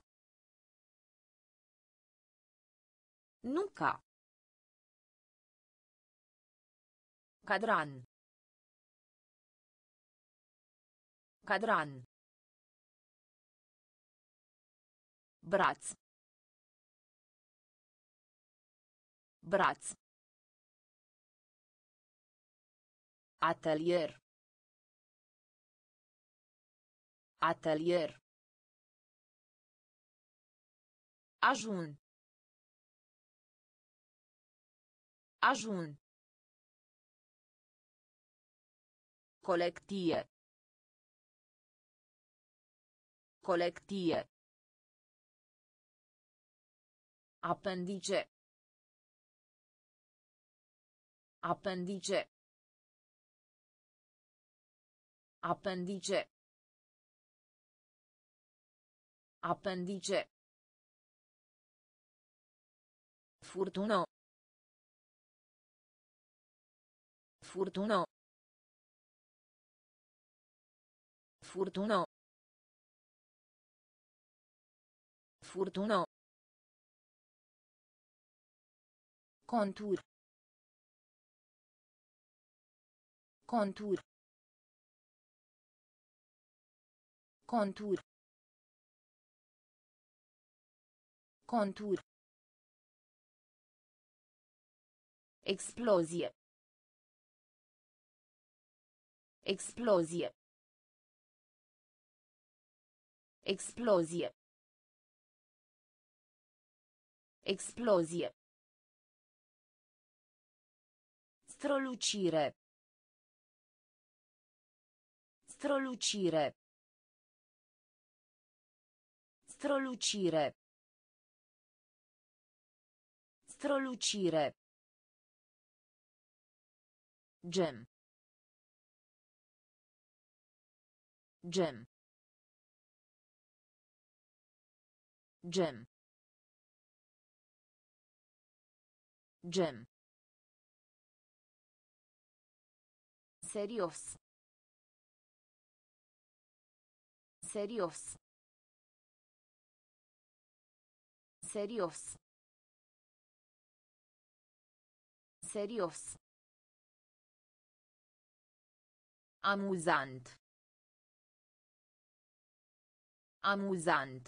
Nunca. Cadran. Cadran. Braț. Braț. Atelier. Atelier. Ajun. Ajun. Colectie. Colectie. Apendice. Apendice. Apendice. Apendice. Furtună. Furtună. Furtună. Furtună. Contur. Contur. Contur. Contur. Explozie. Explozie. Explozie. Explozie. Strălucire. Strălucire. Strălucire. Strălucire. Gem. Gem. Gem. Gem. Serios. Serios. Serios. Serios. Amuzant. Amuzant.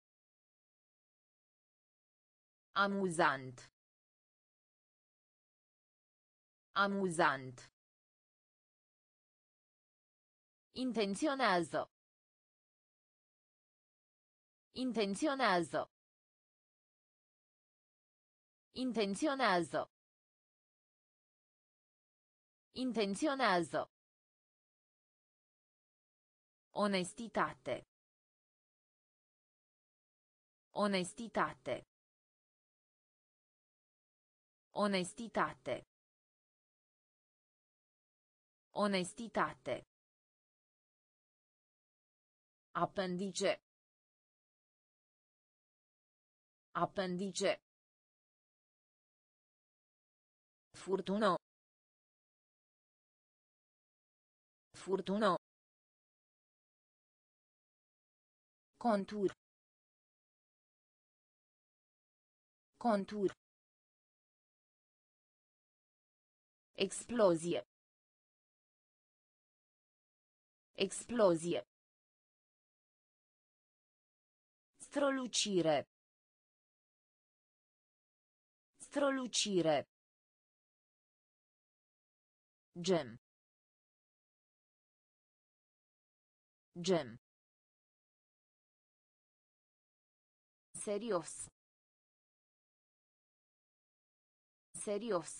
Amuzant. Amuzant. Intenționează. Intenționează. Intenționează. Intenționează. Onestitate. Onestitate. Onestitate. Onestitate. Apendice. Apendice. Furtună. Furtună. Contur. Contur. Explozie. Explozie. Strălucire. Strălucire. Gem. Gem. Serios. Serios.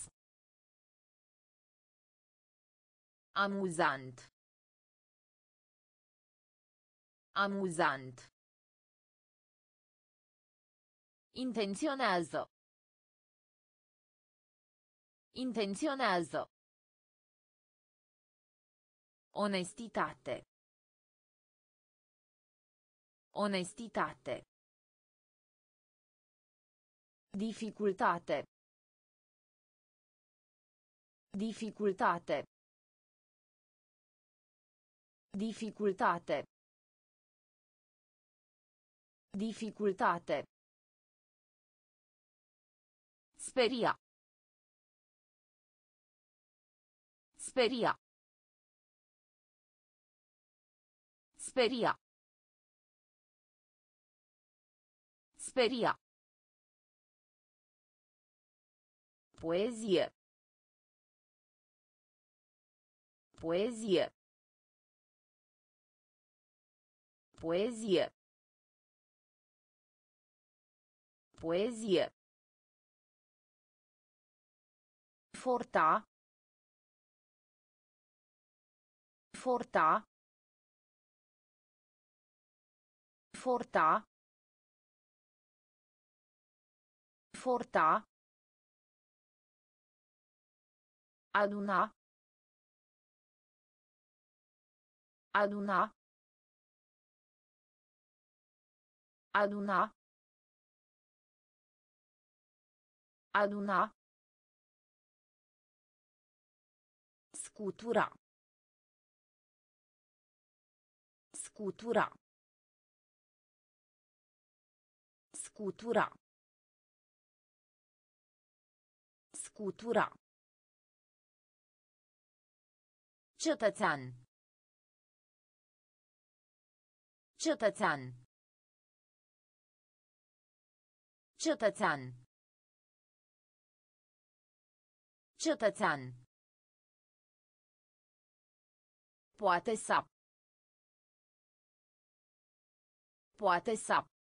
Amuzant. Amuzant. Intenționează. Intenționează. Onestitate. Onestitate. Dificultate. Dificultate. Dificultate. Dificultate. Speria. Speria. Speria. Speria. Poezie. Poezie. Poezie. Poezie. Forta. Forta. Forta. Forta. Aduna. Aduna. Aduna. Aduna. Scutura. Scutura. Scutura. Scutura. Cetățean. Cetățean. Cetățean. Cetățean. Poate să. Poate să.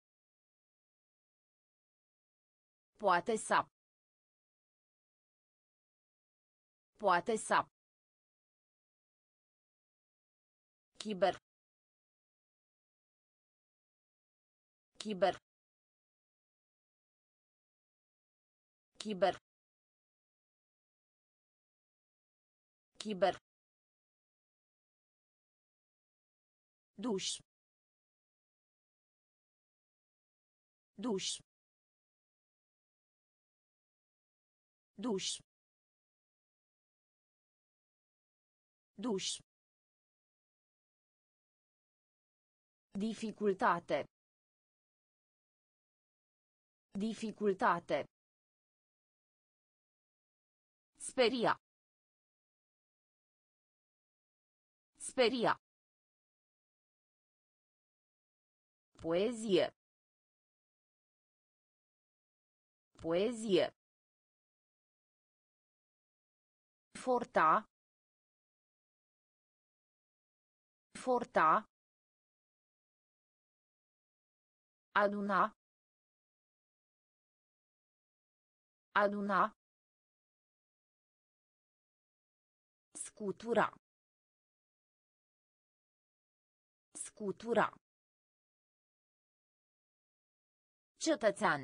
Poate să. Poate să. Chiber. Chiber. Chiber. Chiber. Duș. Duș. Duș. Duș. Dificultate. Dificultate. Speria. Speria. Poezie. Poezie. Forta. Forta. Aduna. Aduna. Scutura. Scutura. Cetățean.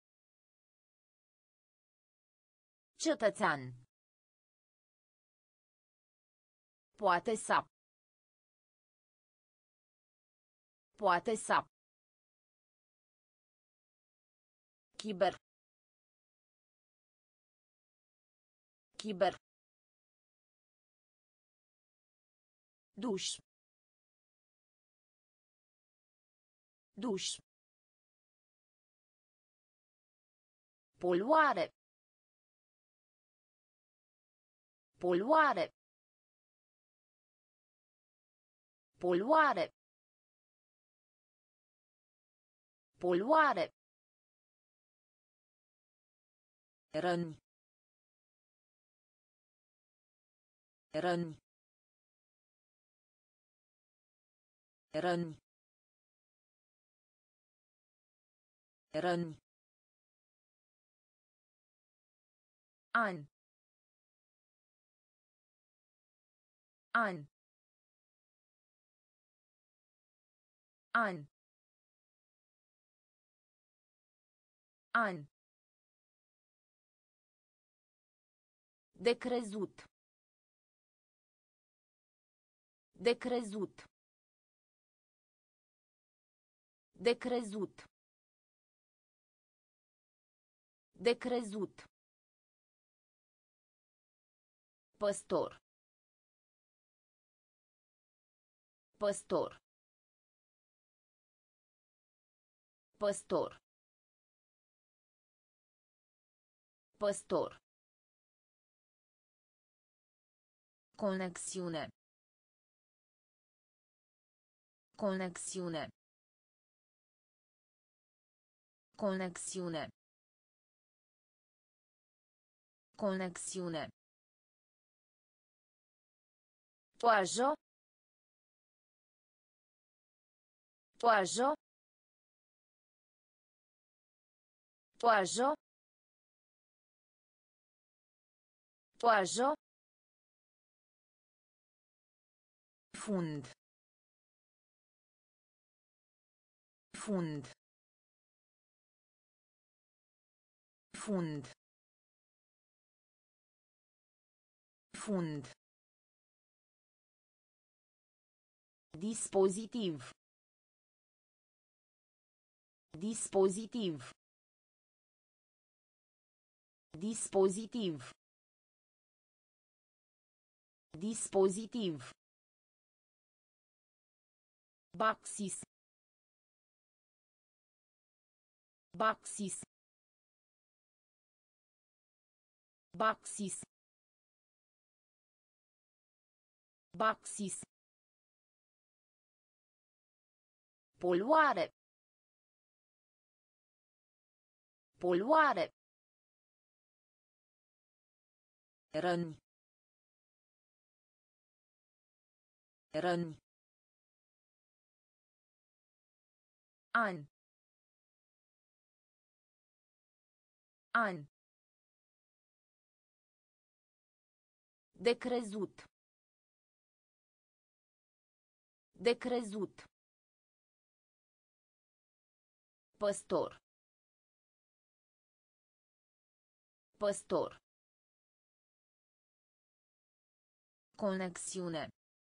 Cetățean. Poate să. Poate să. Chiber. Chiber. Duș. Duș. Poluare. Poluare. Poluare. Poluare. Răni. Răni. Răni. Răni. An. An. An. An. De crezut. De crezut. De crezut. De crezut. Păstor. Păstor. Păstor. Păstor. Conexiune. Conexiune. Conexiune. Conexiune. Toajo. Toajo. Toajo. Toajo. Fund. Fund. Fund. Fund. Dispozitiv. Dispozitiv. Dispozitiv. Dispozitiv. Baxis. Baxis. Baxis. Baxis. Poluare. Poluare. Răni. Răni. An. An. De crezut. De crezut. Păstor. Păstor. Conexiune.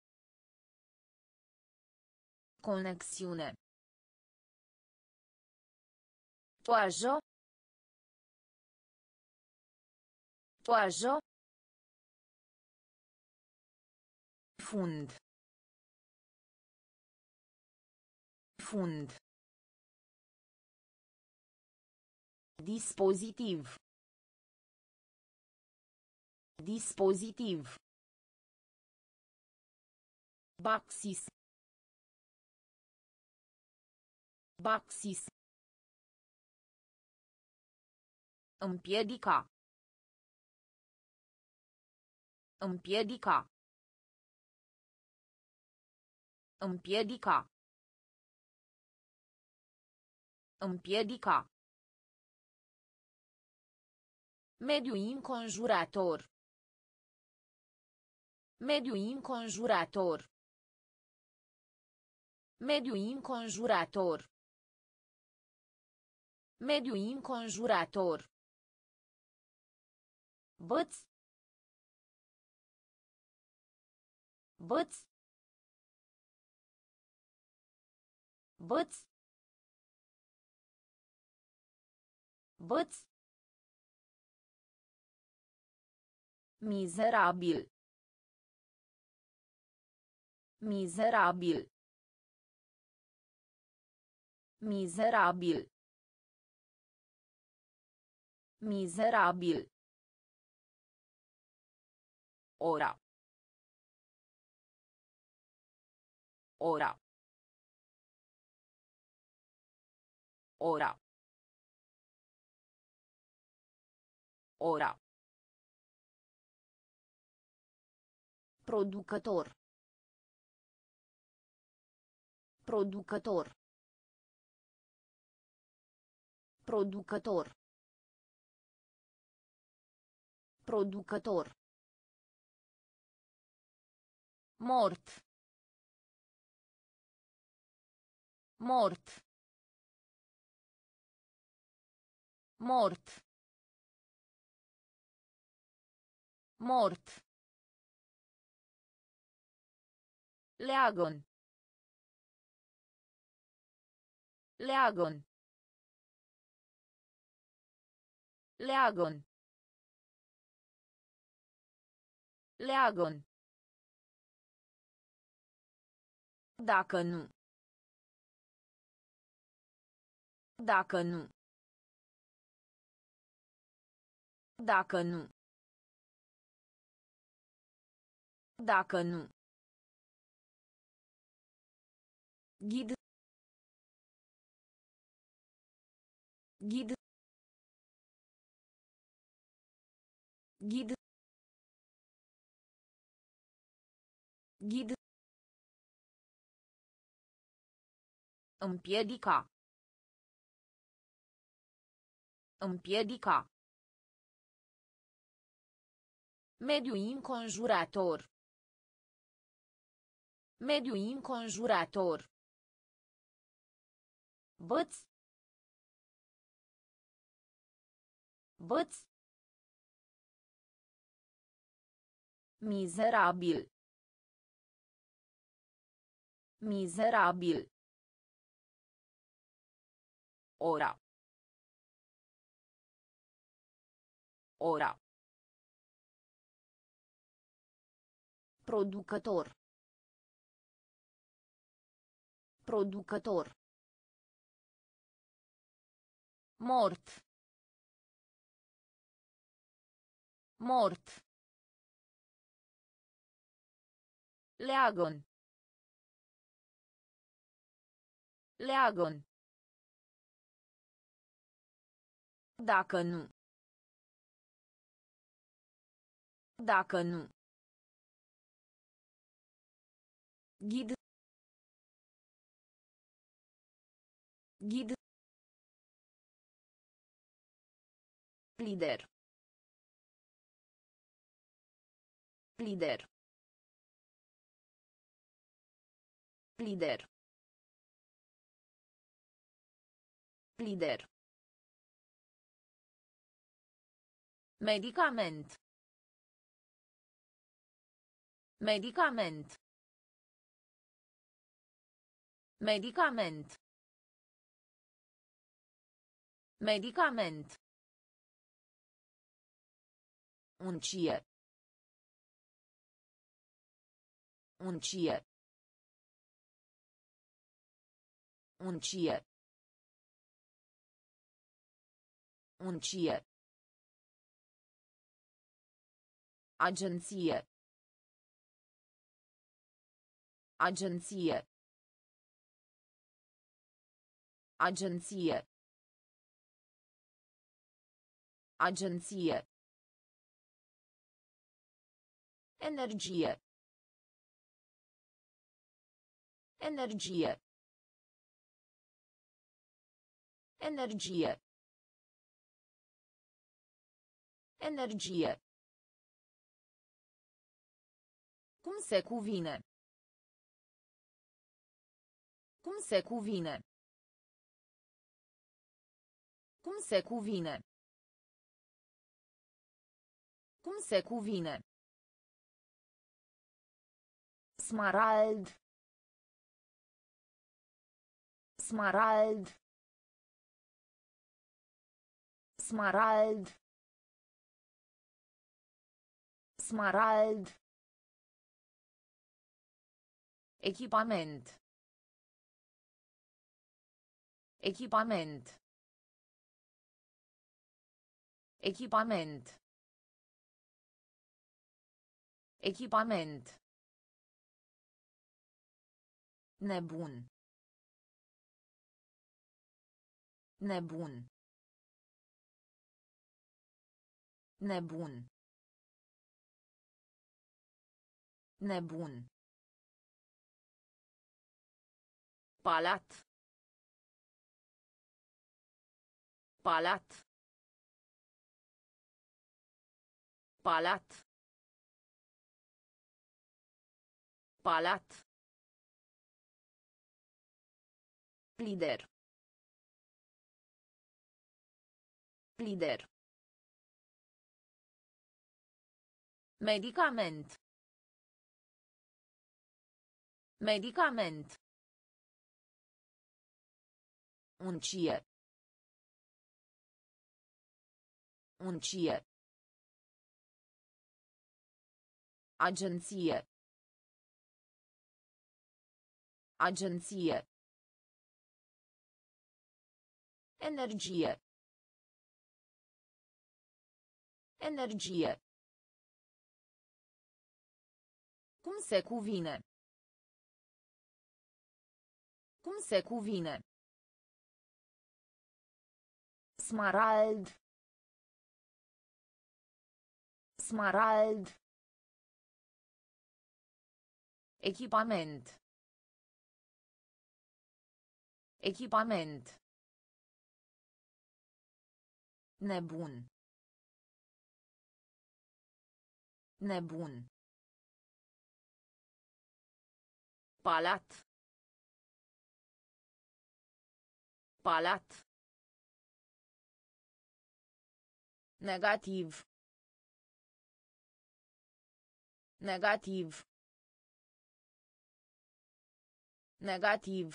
Conexiune. Toajă. Toajă. Fund. Fund. Dispozitiv. Dispozitiv. Baxis. Baxis. Împiedica. Împiedica. Împiedica. Împiedica. Mediu înconjurător. Mediu înconjurător. Mediu înconjurător. Mediu înconjurător. Băț. Băț. Băț. Băț. Mizerabil. Mizerabil. Mizerabil. Mizerabil. Ora. Ora. Ora. Ora. Producător. Producător. Producător. Producător. Mort. Mort. Mort. Mort. Leagon. Leagon. Leagon. Leagon. Dacă nu. Dacă nu. Dacă nu. Dacă nu. Ghid. Ghid. Ghid. Ghid. Împiedica. Împiedica. Mediu înconjurător. Mediu înconjurător. Băț. Băț. Mizerabil. Mizerabil. Ora. Ora. Producător. Producător. Mort. Mort. Leagăn. Leagăn. Dacă nu. Dacă nu. Ghid. Ghid. Lider. Lider. Lider. Lider. Medicament. Medicament. Medicament. Medicament. Uncie. Uncie. Uncie. Uncie. Agenție. Agenție. Agenție. Agenție. Energie. Energie. Energie. Energie. Cum se cuvine? Cum se cuvine? Cum se cuvine? Cum se cuvine? Smarald. Smarald. Smarald. Smarald. Echipament. Echipament. Echipament. Echipament. Nebun. Nebun. Nebun. Nebun. Palat. Palat. Palat. Palat. Lider. Lider. Medicament. Medicament. Uncie. Uncie. Agenție. Agenție. Energie. Energie. Cum se cuvine? Cum se cuvine? Smarald. Smarald. Echipament. Echipament. Nebun. Nebun. Palat. Palat. Negativ. Negativ. Negativ.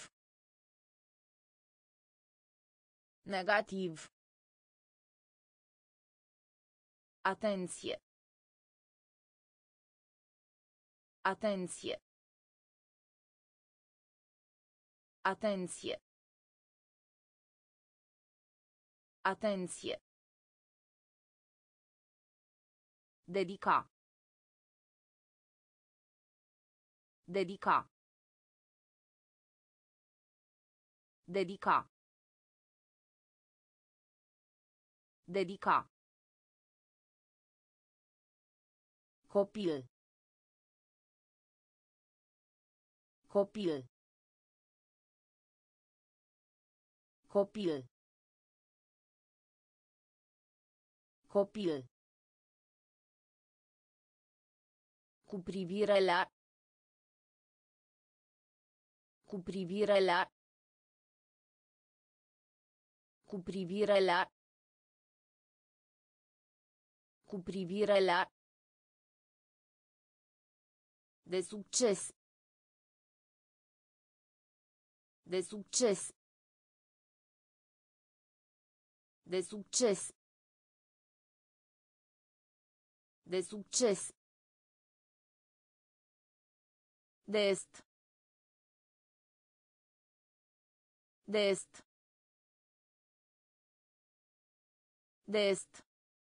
Negativ. Atenție. Atenție. Atenție. Atenție. Dedica. Dedica. Dedica. Dedica. Copil. Copil. Copil. Copil. Cu privire la. Cu privire la. Cu privire la. Cu privire la. De succes. De succes. De succes. De succes. De est. De est. De est.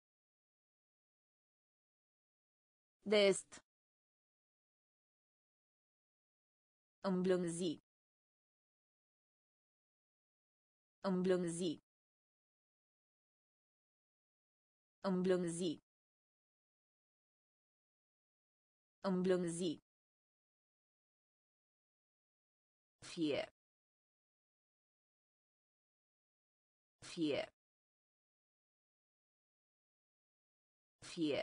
De est. Îmblânzi. Îmblânzi. Îmblânzi. Îmblânzi. Fie. Fie. Fie.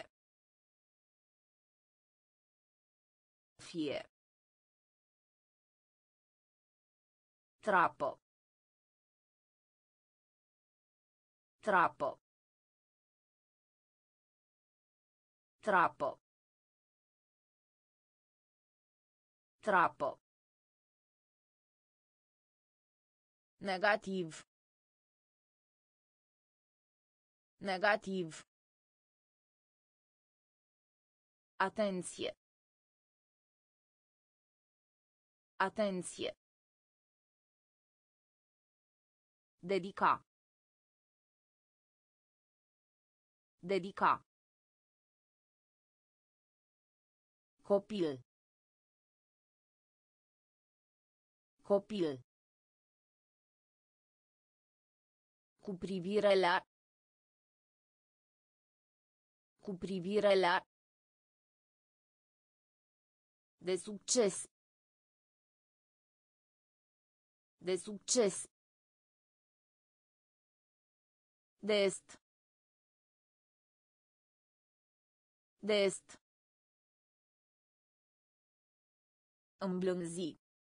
Fie. Trappo. Trappo. Trappo. Trappo. Negativ. Negativ. Atenție. Atenție. Dedica. Dedica. Copil. Copil. Cu privire la. Cu privire la. De succes. De succes. De est. De est. Îmblânzi.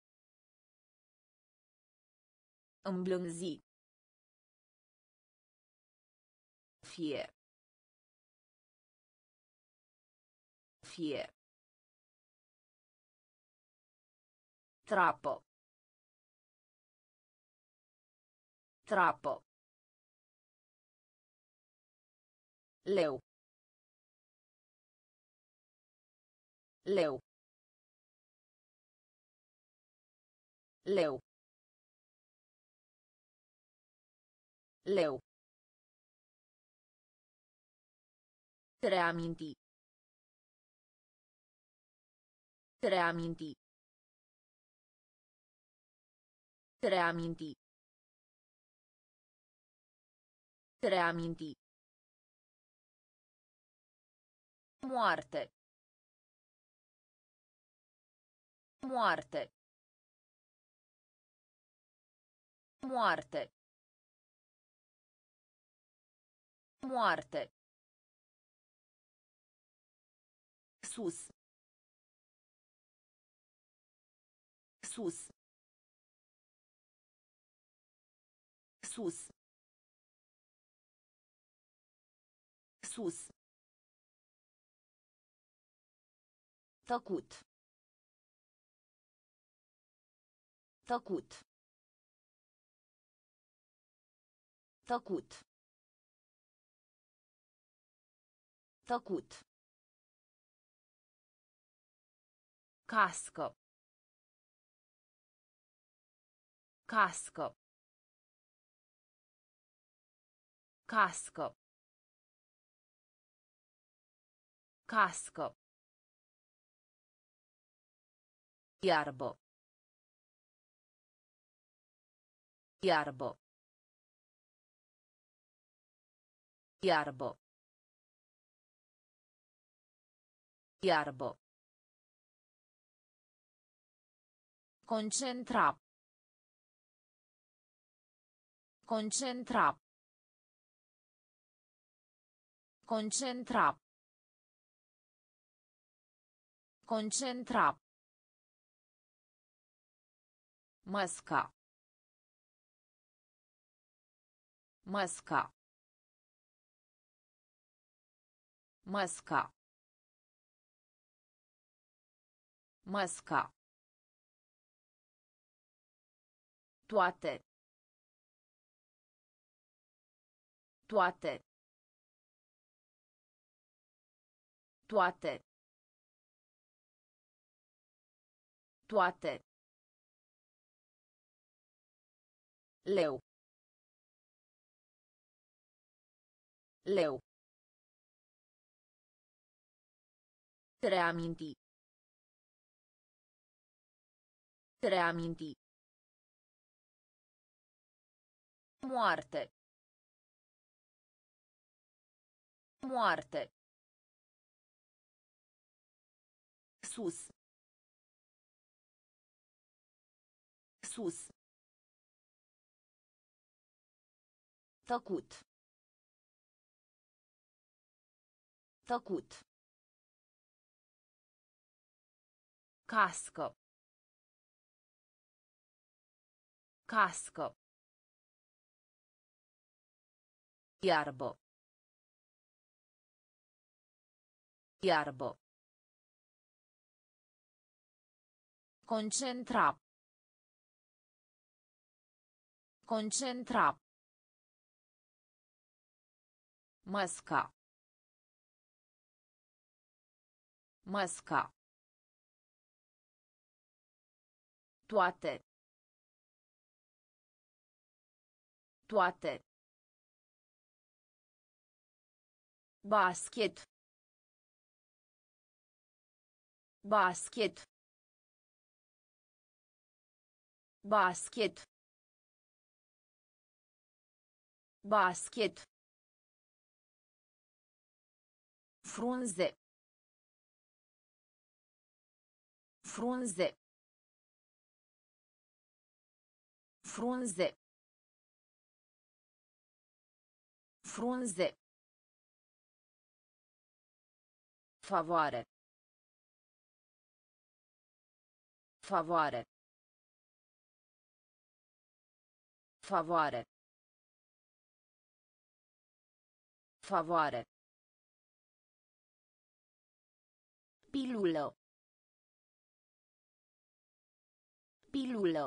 Îmblânzi. Fie. Fie. Trappo. Trappo. Leu. Leu. Leu. Leu. Reaminti. Reaminti. Reaminti. Reaminti. Moarte. Moarte. Moarte. Moarte. Sus. Sus. Sus. Sus. Tăcut. Tăcut. Tăcut. Tăcut. Cască. Cască. Cască. Cască. Iarbă. Iarbă. Iarbă. Iarbă. Concentra. Concentra. Concentra. Concentra. Măsca. Măsca. Măsca. Măsca. Toate. Toate. Toate. Toate. Leu. Leu. Reaminti. Reaminti. Moarte. Moarte. Sus. Sus. Tăcut. Tăcut. Cască. Cască. Iarbă. Iarbă. Concentra. Concentra. Măsca. Măsca. Toate. Toate. Basket. Basket. Basket. Basket. Frunze. Frunze. Frunze. Frunze. Favoare. Favoare. Favoare. Favoare. Pilulă. Pilulă.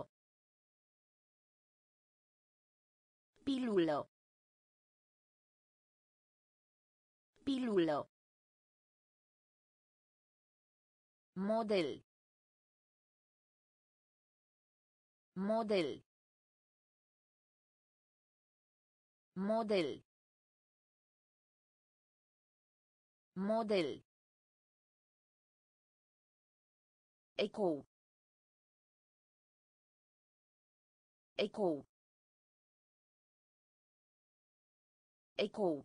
Pilulă. Pilulă. Model. Model. Model. Model. Ecou. Ecou. Ecou.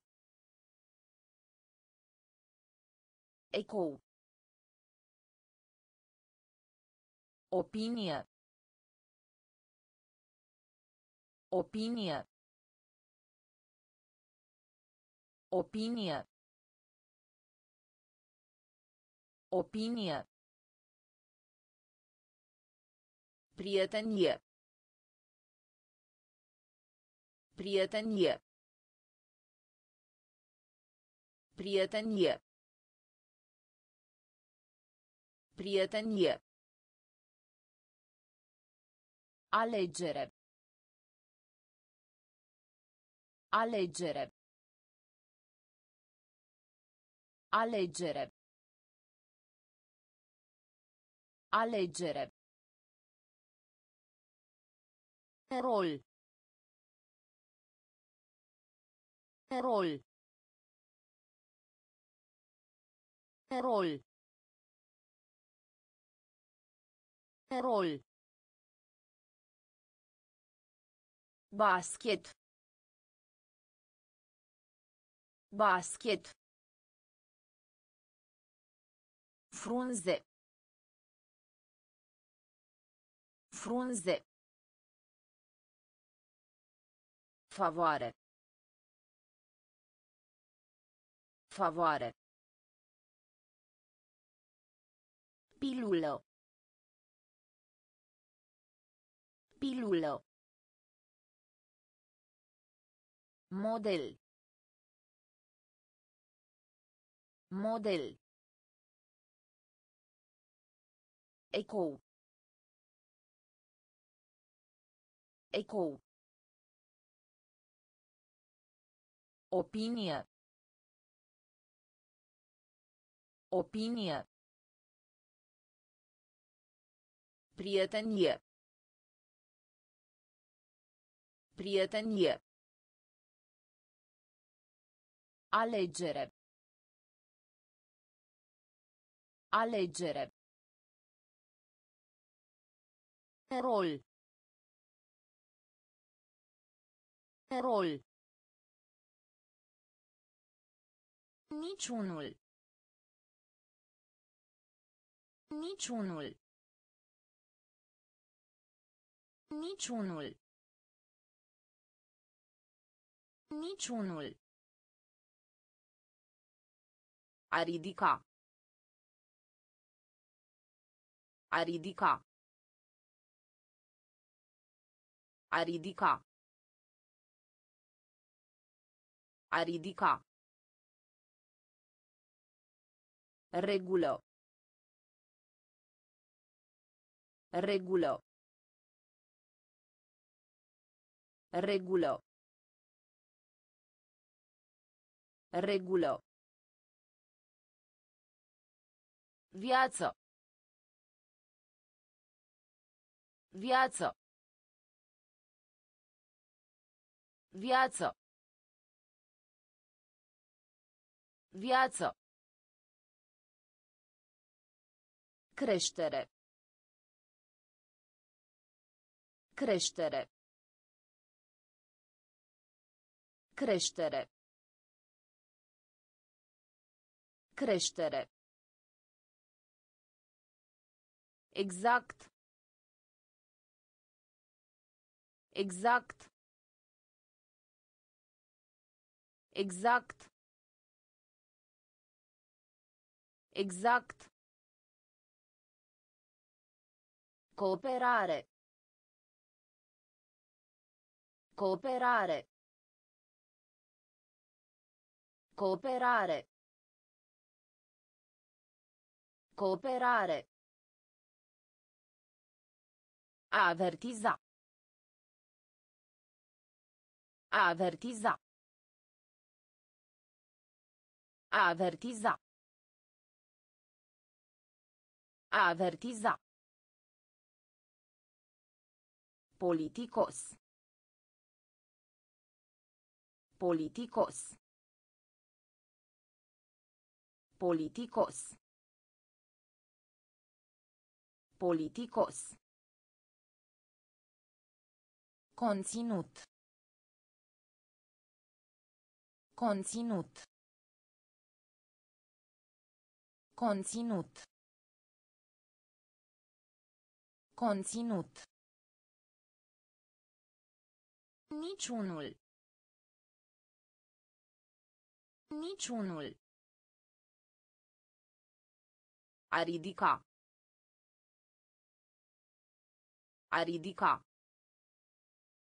Ecou. Opinie. Opinie. Opinie. Opinie. Prietenie. Prietenie. Prietenie. Prietenie. Alegere. Alegere. Alegere. Alegere. Rol. Rol. Rol. Rol. Basket. Basket. Frunze. Frunze. Favoare. Favoare. Pilulă. Pilulă. Model. Model. Ecou. Ecou. Opinie. Opinie. Prietenie. Prietenie. Alegere. Alegere. Rol. Rol. Niciunul. Niciunul. Niciunul. Niciunul. A ridica. A ridica. A ridica. A ridica. Regulă. Regulă. Regulă. Regulă. Viață. Viață. Viață. Viață. Creștere. Creștere. Creștere. Creștere. Exact. Exact. Exact. Exact. Cooperare. Cooperare. Cooperare. Cooperare. A avertiza. A avertiza. A avertiza. A avertiza. Politicos. Politicos. Politicos. Politicos. Conținut. Conținut. Conținut. Conținut. Niciunul. Niciunul. A ridica. A ridica.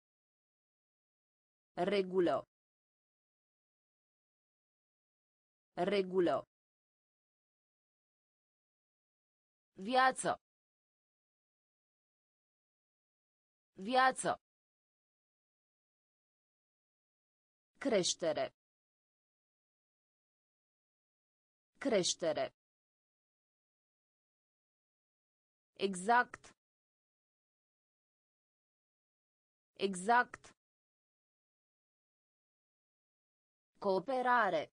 Regulă. Regulă. Viață. Viață. Creștere. Creștere. Exact. Exact. Cooperare.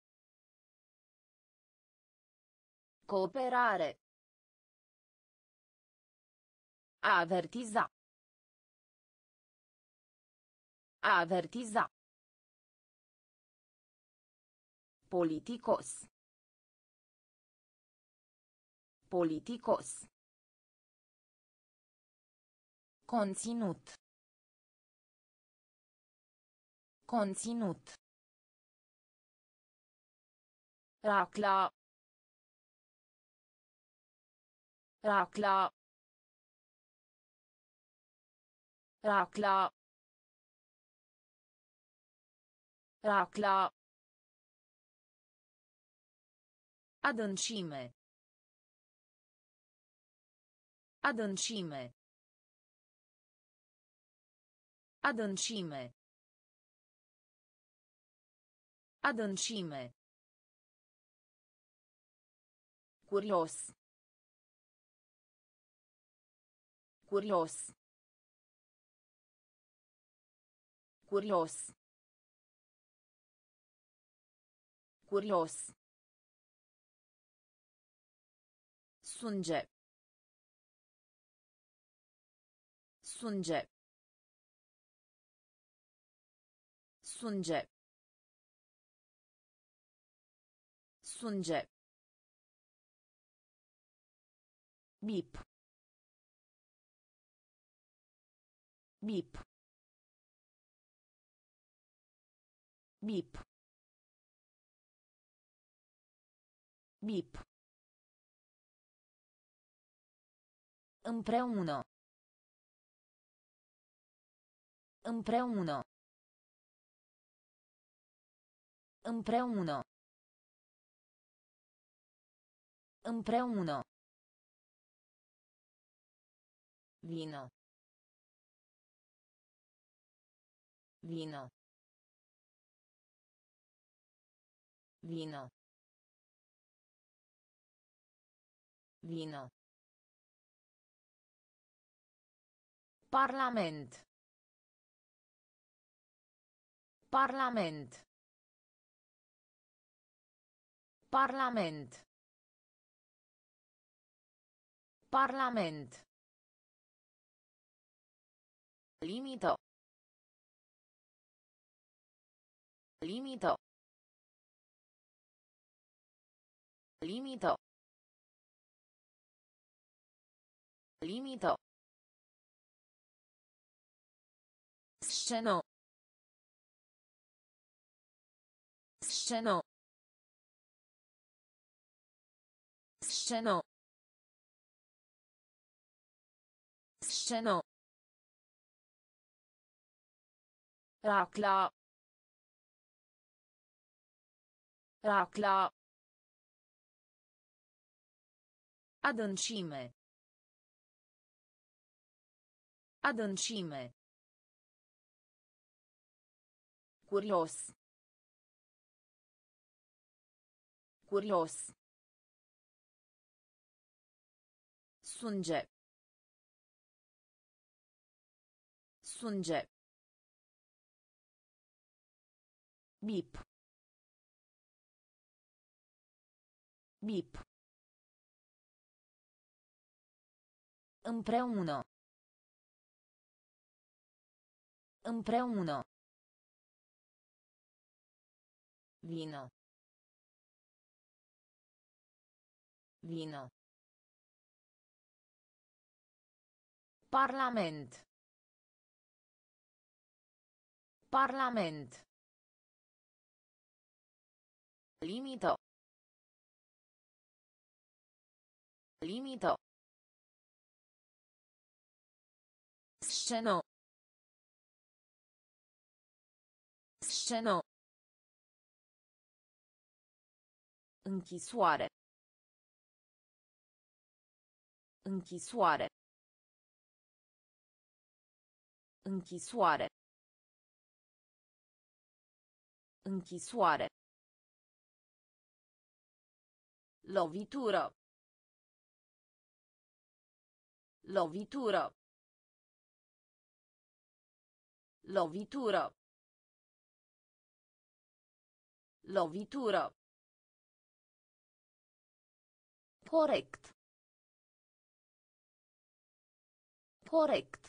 Cooperare. A avertiza. A avertiza. Politicos. Politicos. Conținut. Conținut. Racla. Racla. Racla. Racla. Adâncime. Adâncime. Adâncime. Adâncime. Curios. Curios. Curios. Curios. Sânge. Sânge. Sânge. Sânge. Bip. Bip. Bip. Bip. Împreună. Împreună. Împreună. Împreună. Vino. Vino. Vino. Vino. Parlament. Parlament. Parlament. Parlament. Limită. Limită. Limită. Limită. Scenă. Scenă. Scenă. Scenă. Racla. Racla. Adâncime. Adâncime. Curios. Curios. Sânge. Sânge. Bip. Bip. Împreună. Împreună. Vino. Vino. Parlament. Parlament. Limită. Limită. Scenă. Scenă. Închisoare. Închisoare. Închisoare. Închisoare. Lovitură. Lovitură. Lovitură. Lovitură. Corect. Corect.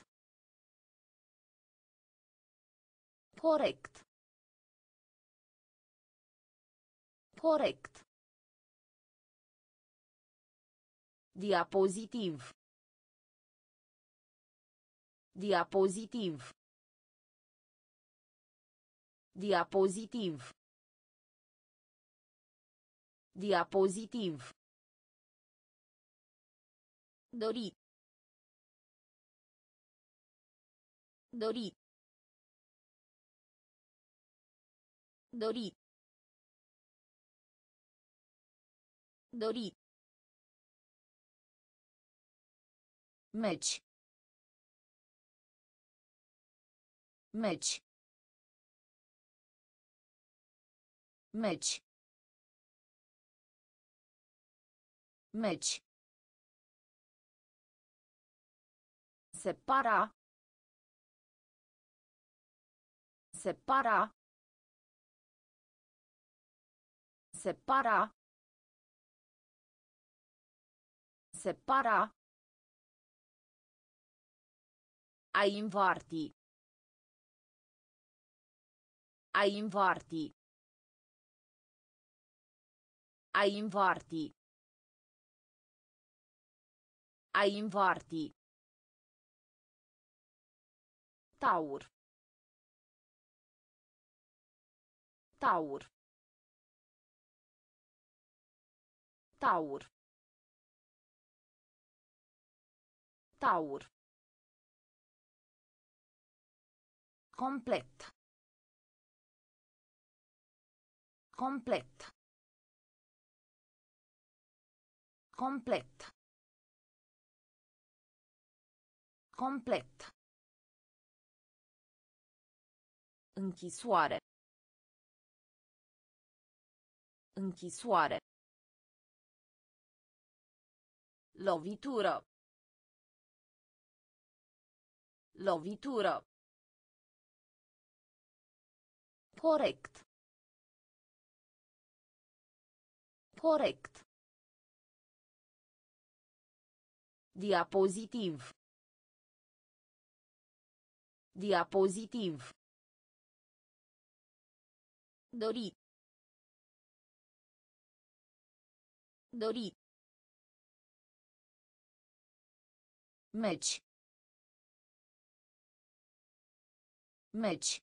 Corect. Corect. Diapozitiv. Diapozitiv. Diapozitiv. Diapozitiv. Dori. Dori. Dori. Dori. Meci. Meci. Meci. Meci. Separa. Separa. Separa. Separa. A invarti. A invarti. A invarti. A invarti. Taur. Taur. Taur. Taur. Complet. Complet. Complet. Complet. Închisoare. Închisoare. Lovitură. Lovitură. Corect. Corect. Diapozitiv. Diapozitiv. Dori. Dori. Meci. Meci.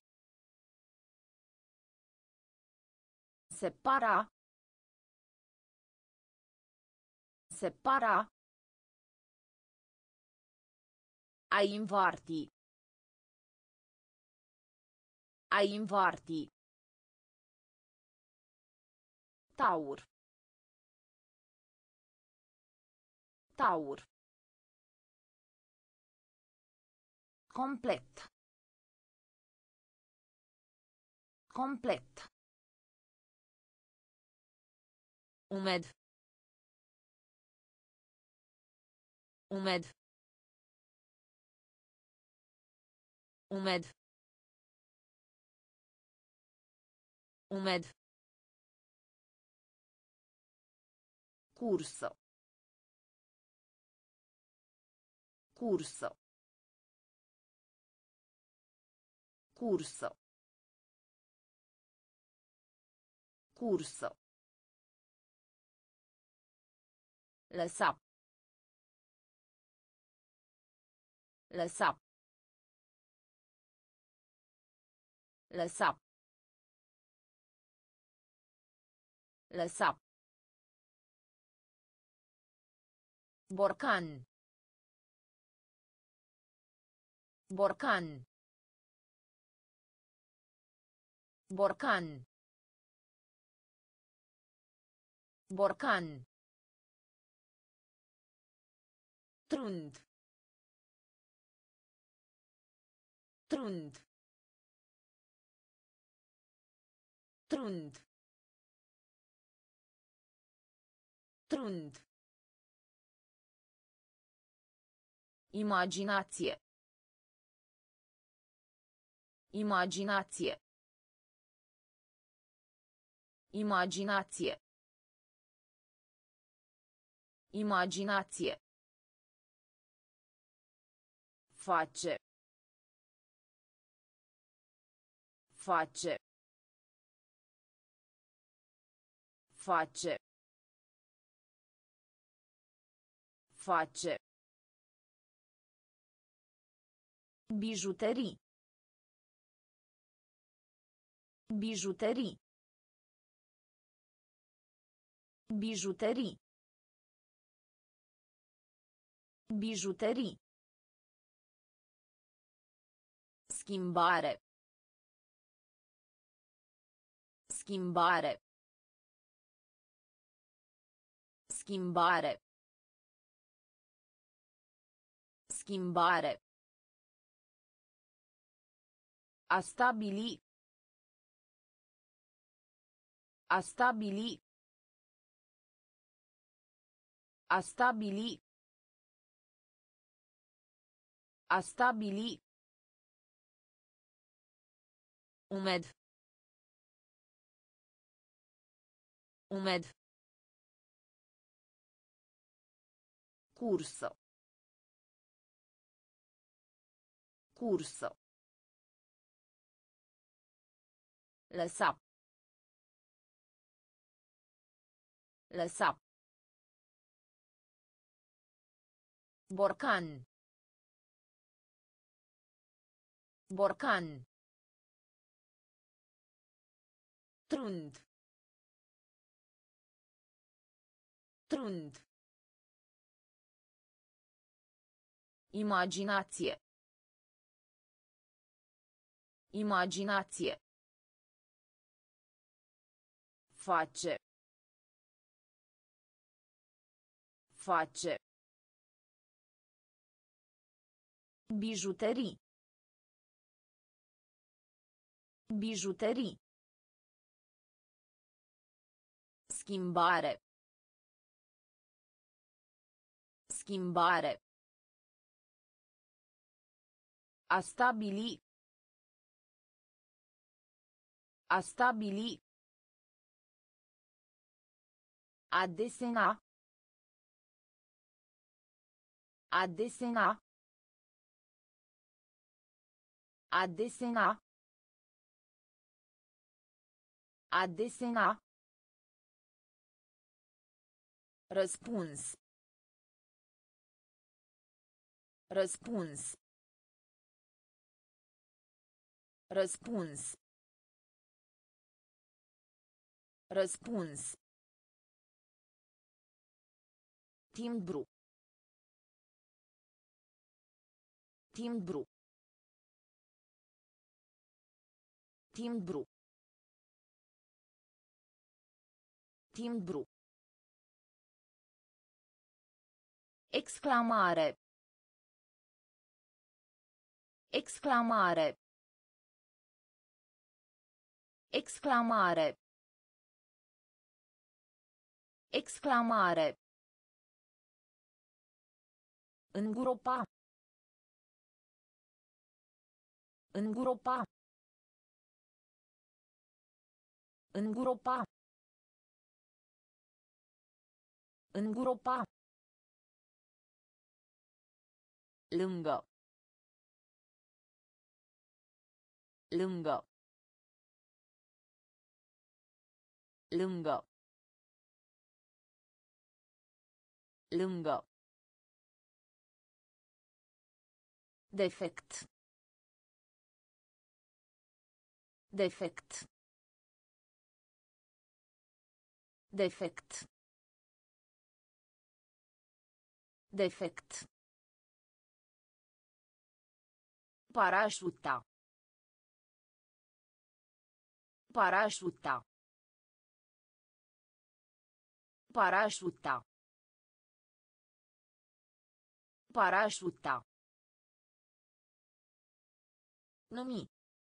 Separa. Separa. A invarti. A invarti. Taur. Taur. Complet. Complet. Umed. Umed. Umed. Umed. Curso. Curso. Curso. Curso. Lăsa. Lăsa. Lăsa. Lăsa. Borcan. Borcan. Borcan. Borcan. Trund. Trund. Trund. Trund. Imaginație. Imaginație. Imaginație. Imaginație. Face. Face. Face. Face. Bijuterii. Bijuterii. Bijuterii. Bijuterii. Schimbare. Schimbare. Schimbare. Schimbare. A stabili. A stabili. A stabili. A stabili. Umed. Umed. Cursă. Cursă. Lăsa. Lăsa. Borcan. Borcan. Trund. Trund. Imaginație. Imaginație. Face. Face. Bijuterii. Bijuterii. Schimbare. Schimbare. A stabili. A stabili. A desena. A desena. A desena. A desena. Răspuns. Răspuns. Răspuns. Răspuns. Timbru. Timbru. Timbru. Timbru. Exclamare. Exclamare. Exclamare. Exclamare. Îngropa. Îngropa. Îngropa. Îngropa. Lângă. Lângă. Lângă. Lângă. Defect. Defect. Defect. Defect. Parașuta. Parașuta. Parașuta. Parașuta. Numi.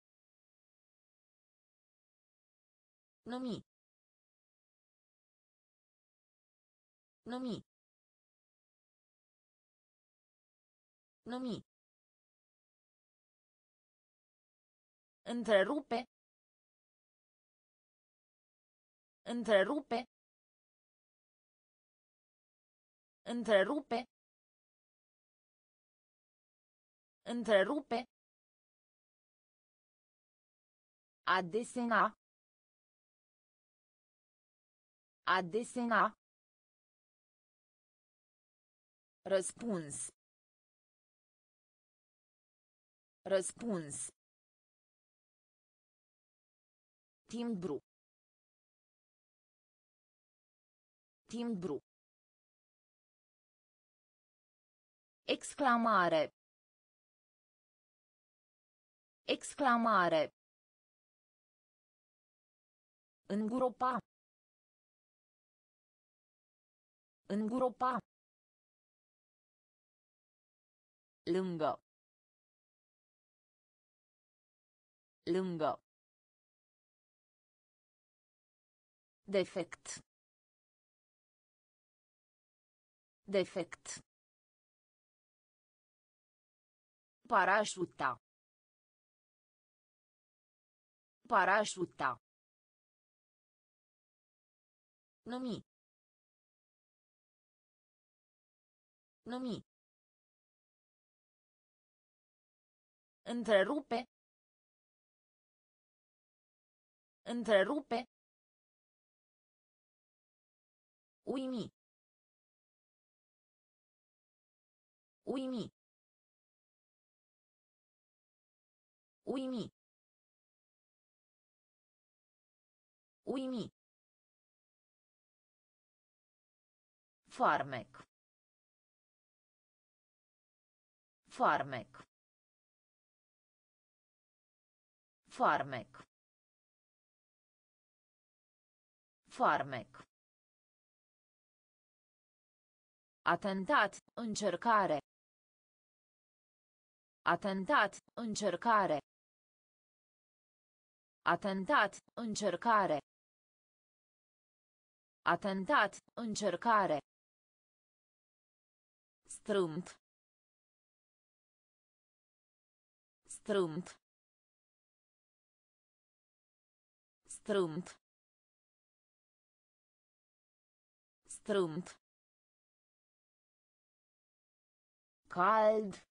Numi. Numi. Numi. Întrerupe. Întrerupe. Întrerupe. Întrerupe. A desena. A desena. Răspuns. Răspuns. Timbru. Timbru. Exclamare. Exclamare. Îngropa. Îngropa. Lângă. Lângă. Defect. Defect. Parașuta. Parașuta. Numi. Numi. Întrerupe. Întrerupe. Uimi. Uimi. Uimi. Uimi. Farmec. Farmec. Farmec. Farmec. Atentat, încercare. Atentat, încercare. Atentat, încercare. Atentat, încercare. Strâmt. Strâmt. Strâmt. Strâmt. Cald.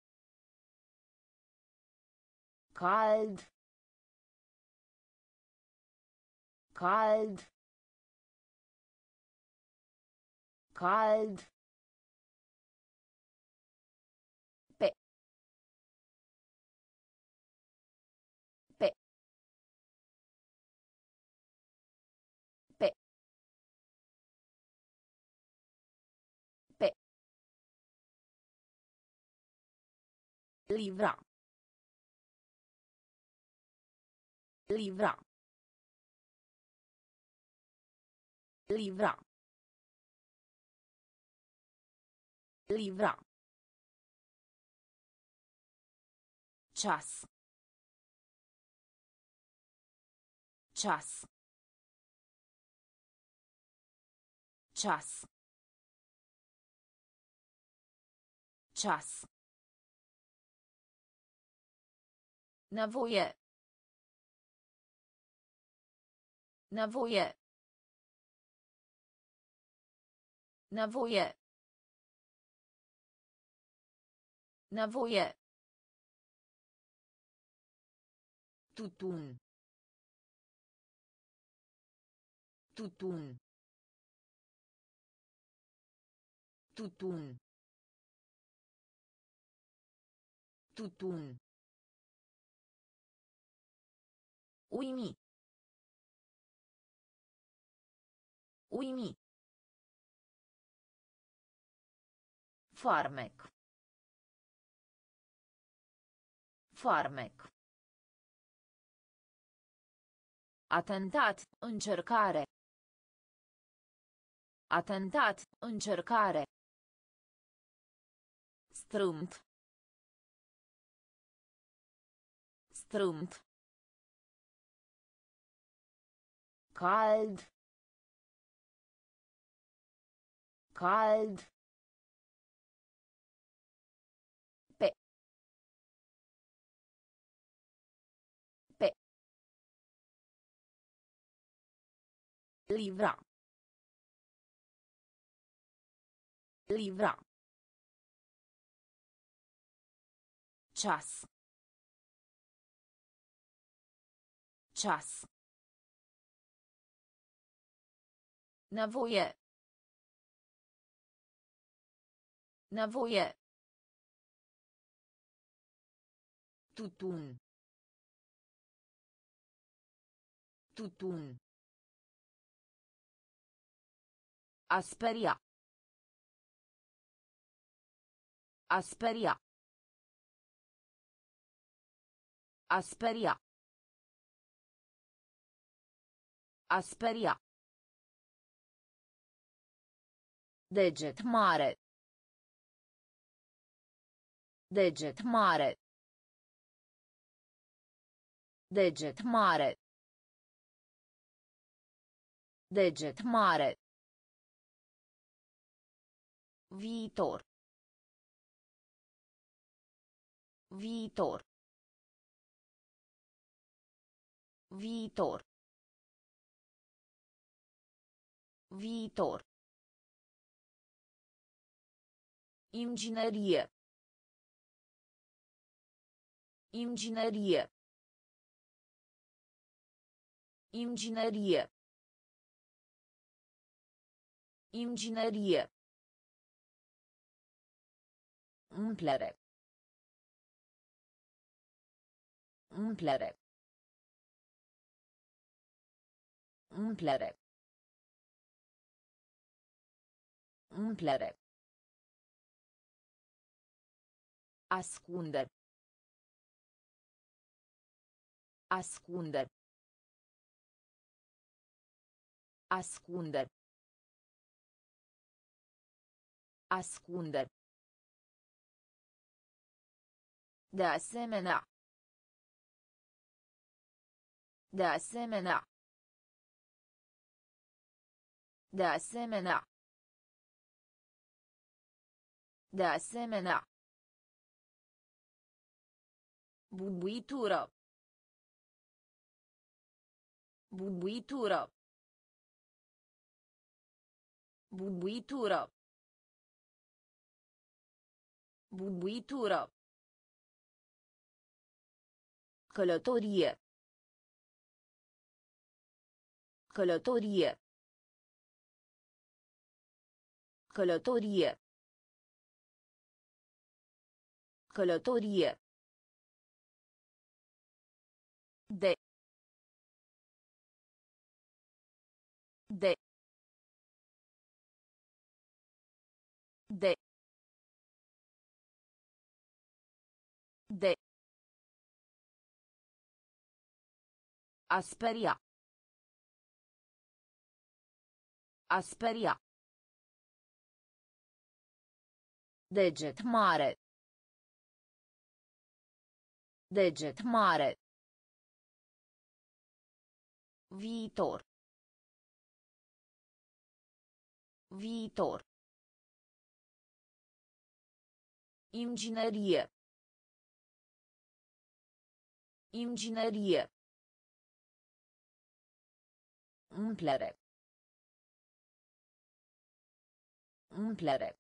Cald. Cald. Cald. Pe. Pe. Pe. Pe. Livra. Livra. Livra. Livra. Ceas. Ceas. Ceas. Ceas. Nevoie. Nevoie. Nevoie. Nevoie. Tutun. Tutun. Tutun. Tutun. Uimi. Uimi. Farmec. Farmec. Atentat, încercare. Atentat, încercare. Strâmt. Strâmt. Cald. Cald. Pe. Pe. Livra. Livra. Ceas. Ceas. Nevoie. Nevoie. Tutun. Tutun. A speria. A speria. A speria. A speria. Deget mare. Deget mare. Deget mare. Deget mare. Viitor. Viitor. Viitor. Viitor. Inginerie. Inginerie. Inginerie. Inginerie. Umplere. Umplere. Umplere. Umplere. Ascunde. Ascunde. Ascunde. Ascunde. De asemenea. De asemenea. De asemenea. De asemenea. Bubuitură. Bubuitură. Bubuitură. Bubuitură. Călătorie. Călătorie. Călătorie. Călătorie. De. De. De. De. A speria. A speria. Deget mare. Deget mare. Viitor. Viitor. Inginerie. Inginerie. Umplere. Umplere.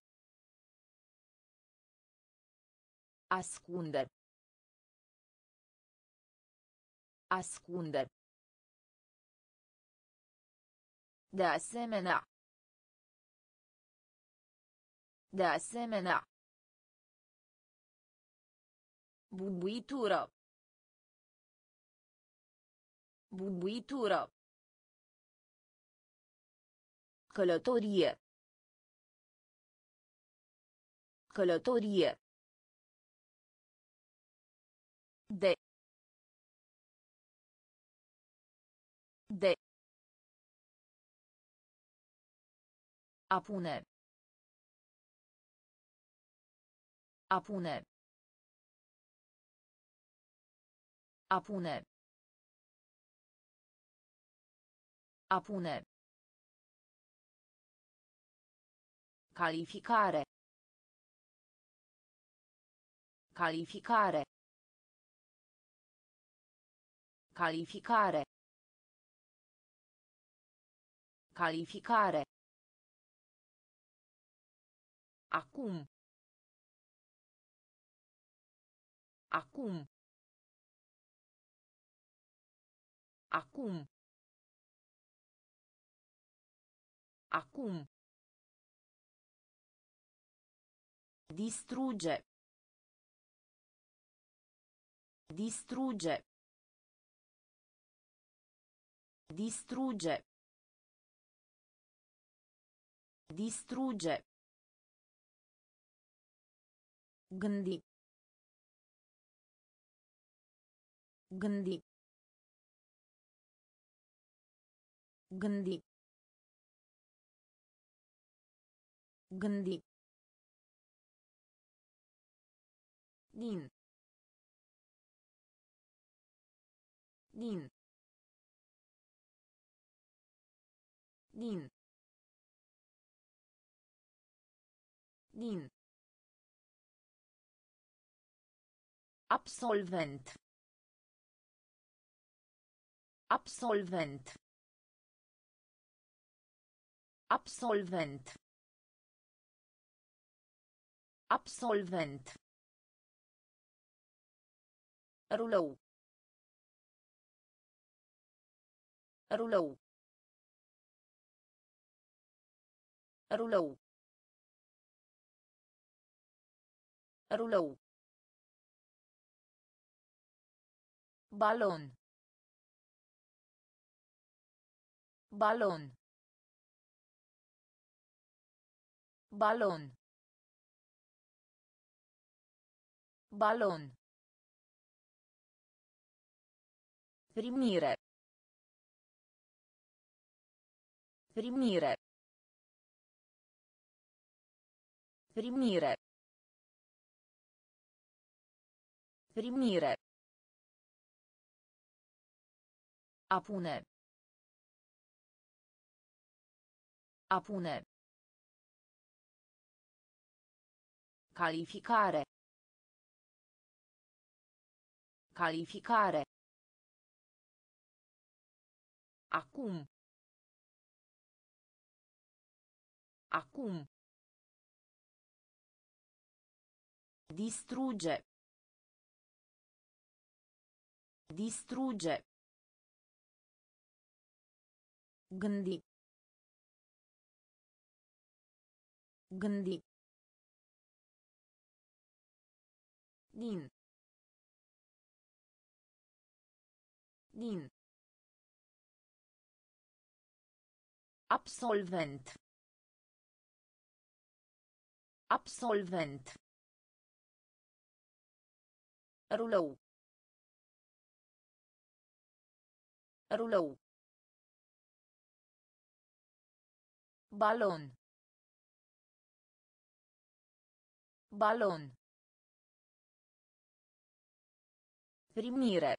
Ascunde. Ascunde. De asemenea. De asemenea. Bubuitură. Bubuitură. Călătorie. Călătorie. De. De. A pune. A pune. A pune. A pune. Calificare. Calificare. Calificare. Calificare. Acum. Acum. Acum. Acum. Distrugge. Distrugge. Distrugge. Distrugge. Gândi. Gândi. Gândi. Gândi. Din. Din. Din. Din. Absolvent. Absolvent. Absolvent. Absolvent. Rulou. Rulou. Rulou. Rulou. Balon. Balon. Balon. Balon. Primire. Primire. Primire. Primire. A pune. A pune. Calificare. Calificare. Acum. Acum. Distrugge. Distrugge. Gândi. Gândi. Din. Din. Absolvent. Absolvent. Rulou. Rulou. Balon. Balon. Primire.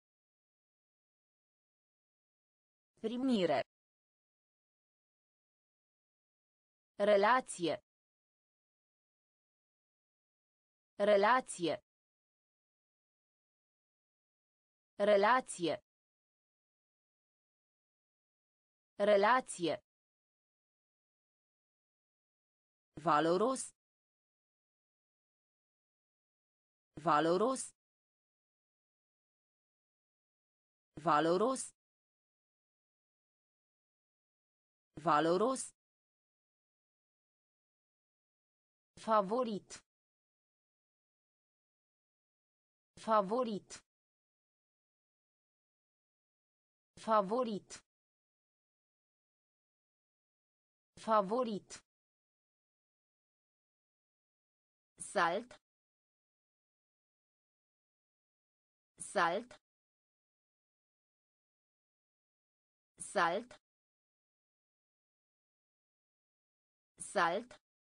Primire. Relație. Relație. Relație. Relație. Valoros. Valoros. Valoros. Valoros. Favorit. Favorit. Favorit. Favorit. Salt. Salt. Salt. Salt.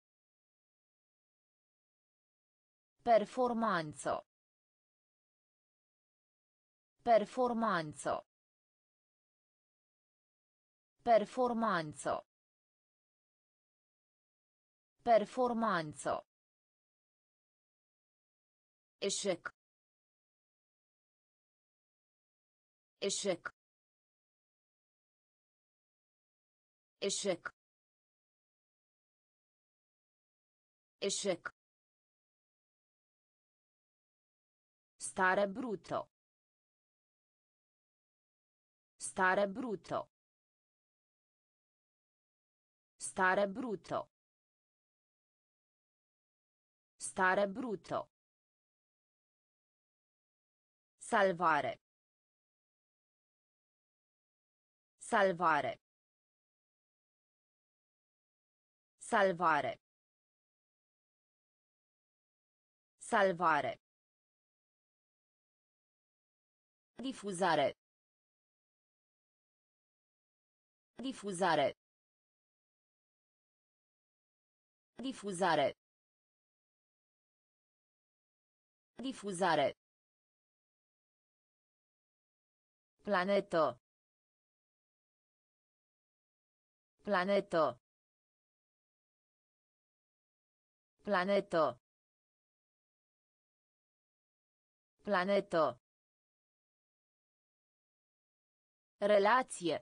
Performanță. Performanță. Performanță. Performanță. Eșec. Eșec. Eșec. Eșec. Stare bruto. Stare bruto. Stare bruto. Stare bruto. Salvare. Salvare. Salvare. Salvare. Difuzare. Difuzare. Difuzare. Difuzare. Planetă. Planetă. Planetă. Planetă. Relație.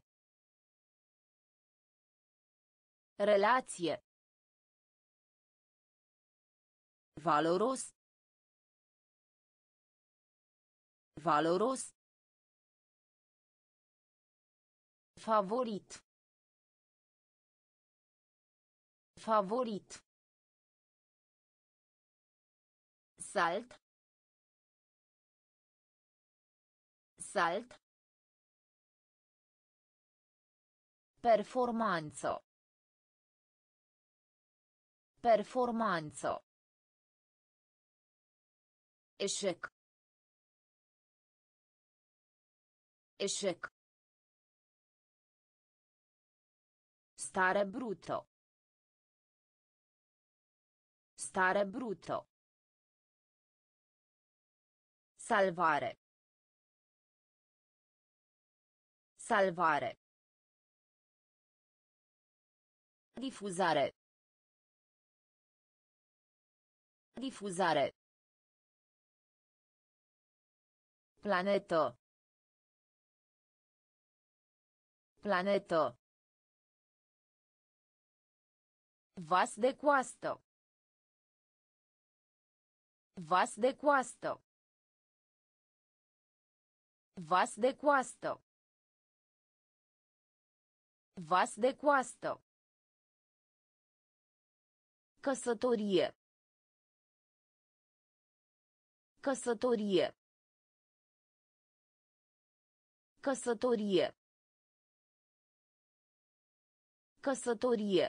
Relație. Valoros. Valoros. Favorit. Favorit. Salt. Salt. Performanță. Performanță. Eșec. Eșec. Stare bruto. Stare bruto. Salvare. Salvare. Difuzare. Difuzare. Planetă. Planetă. Vas de coastă. Vas de coastă. Vas de coastă. Vas de coastă. Căsătorie. Căsătorie. Căsătorie. Căsătorie.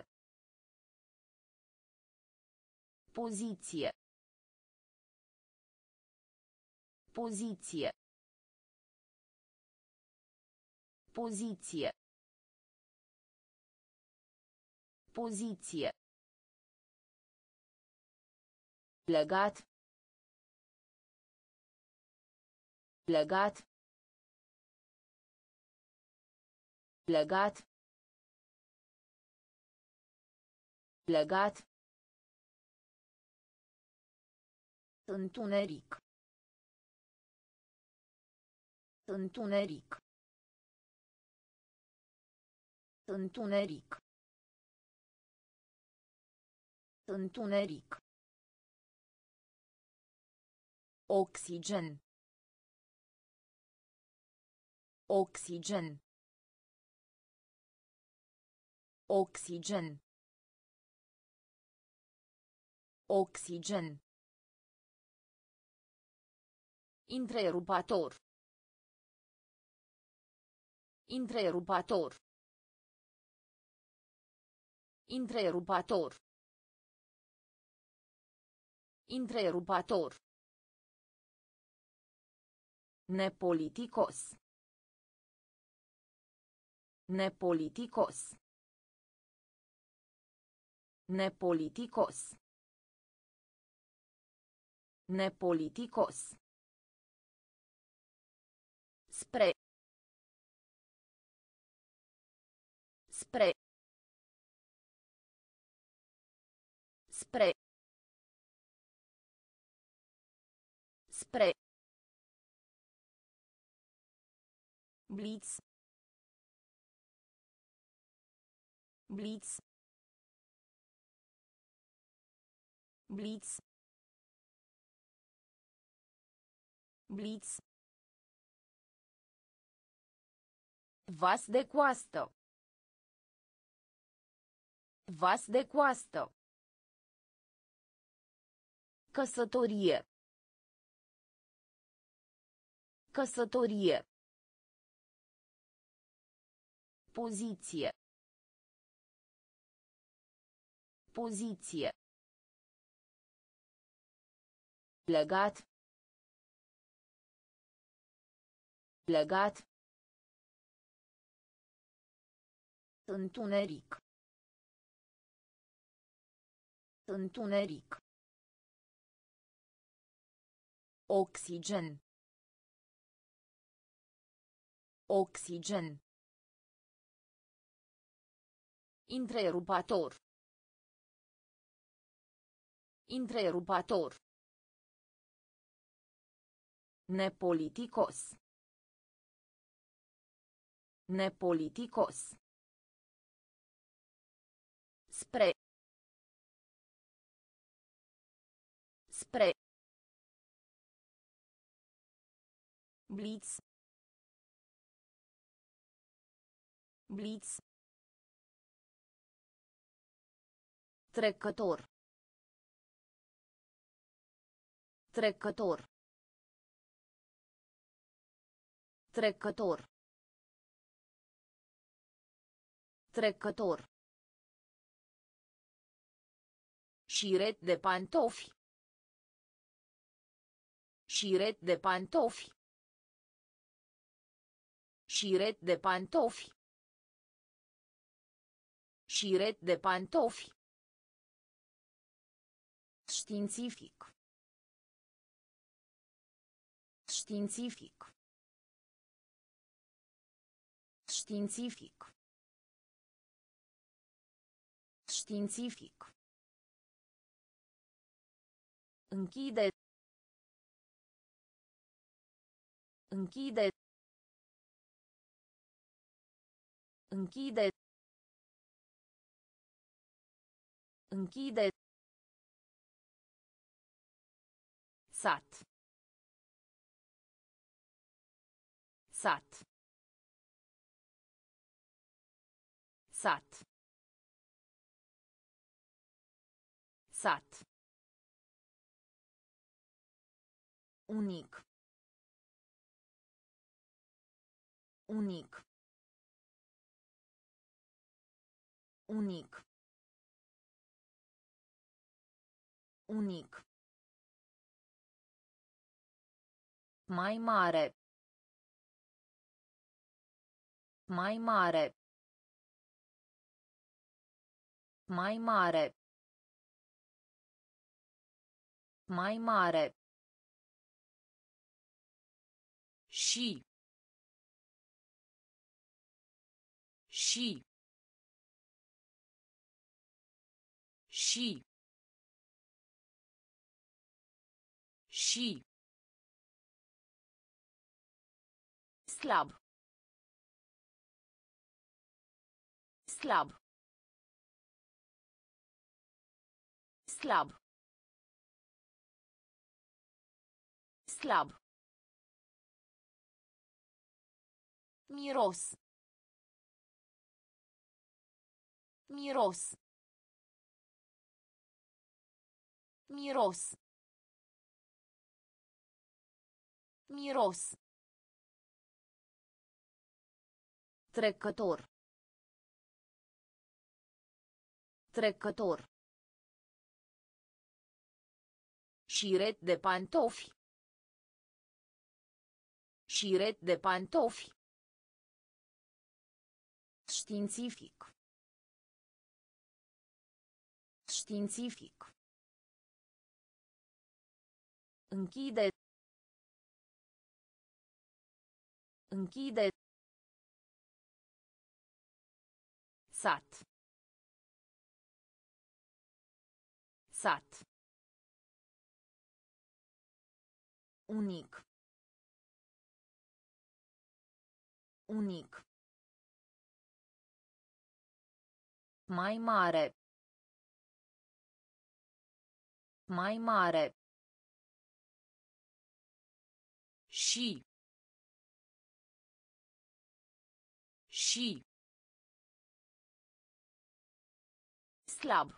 Poziție. Poziție. Poziție. Poziție. Legat. Legat. Legat. Legat. Întuneric. Întuneric. Întuneric. Întuneric. Oxigen. Oxigen. Oxigen. Oxigen. Întrerupator. Întrerupator. Întrerupator. Întrerupator. Nepoliticos. Nepoliticos. Nepoliticos. Nepoliticos. Spre. Spre. Spre. Spre. Blitz. Blitz. Blitz. Blitz. Vas de coastă. Vas de coastă. Căsătorie. Căsătorie. Poziție. Poziție. Legat. Legat. Întuneric. Întuneric. Oxigen. Oxigen. Întrerupator. Întrerupator. Nepoliticos. Nepoliticos. Spre. Spre. Blitz. Blitz. Trecător. Trecător. Trecător. Trecător. Șiret de pantofi. Șiret de pantofi. Șiret de pantofi. Șiret de pantofi. Științific. Științific. Științific. Științific. Închide. Închide. Închide. Închide. Sat. Sat. Sat. Sat. Unic. Unic. Unic. Unic. Mai mare. Mai mare. Mai mare. Mai mare. Și. Și. Și. Și. Slab. Slab. Slab. Slab. Miros. Miros. Miros. Miros. Trecător. Trecător. Șiret de pantofi. Șiret de pantofi. Științific. Științific. Închide. Închide. Sat. Sat. Unic. Unic. Mai mare. Mai mare. Și. Și. Slab.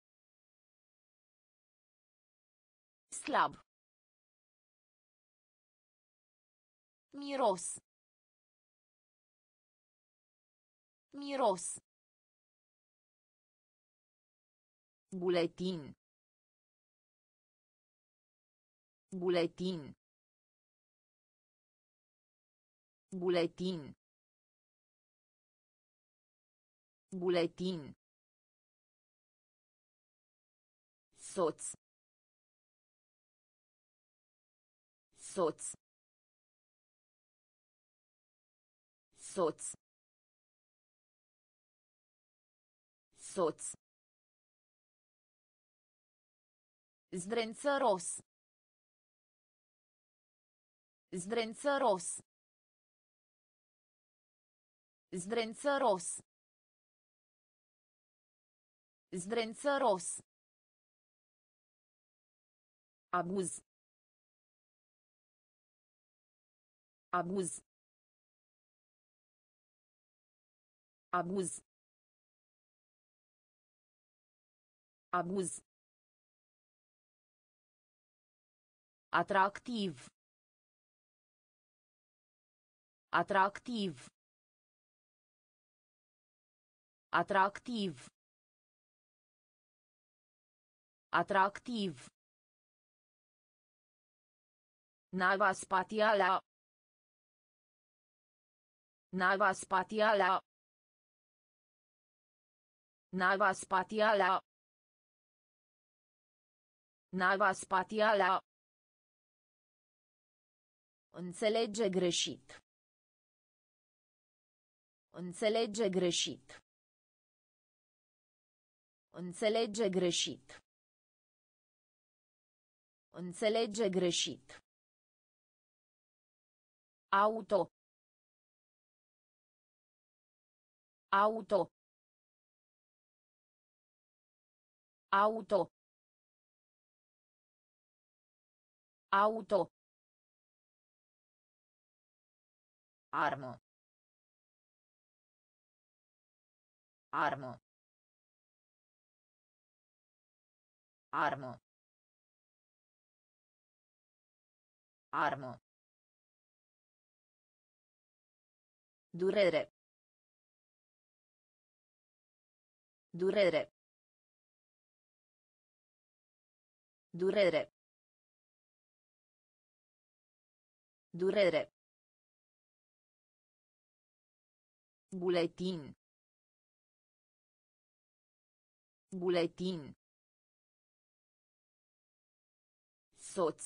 Slab. Miros. Miros. Buletin. Buletin. Buletin. Buletin. Soț. Soț. Soț. Soț. Zdrențăros. Zdrențăros. Zdrențăros. Zdrențăros. Abuz. Abuz. Abuz. Abuz. Atractiv. Atractiv. Atractiv. Atractiv. Nava spațială. Nava spațială. Nava spațială. Nava spațială. Înțelege greșit. Înțelege greșit. Înțelege greșit. Înțelege greșit. Auto. Auto. Auto. Auto. Armă. Armă. Armă. Armă. Durere. Durere. Durere. Durere. Buletin. Buletin. Soț.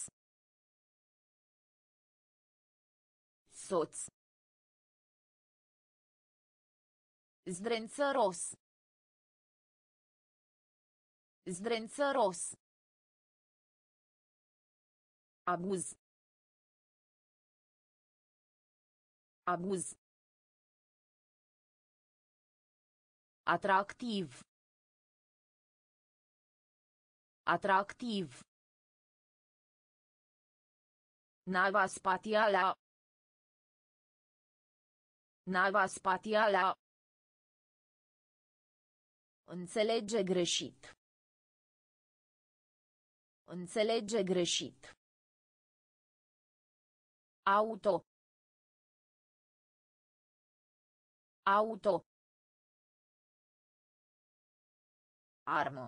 Soț. Zdrențăros. Zdrențăros. Abuz. Abuz. Atractiv. Atractiv. Nava spațială. Nava spațială. Înțelege greșit. Înțelege greșit. Auto. Auto. Armă.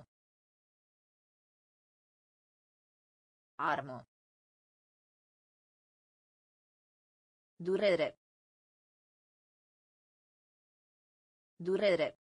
Armă. Durere. Durere.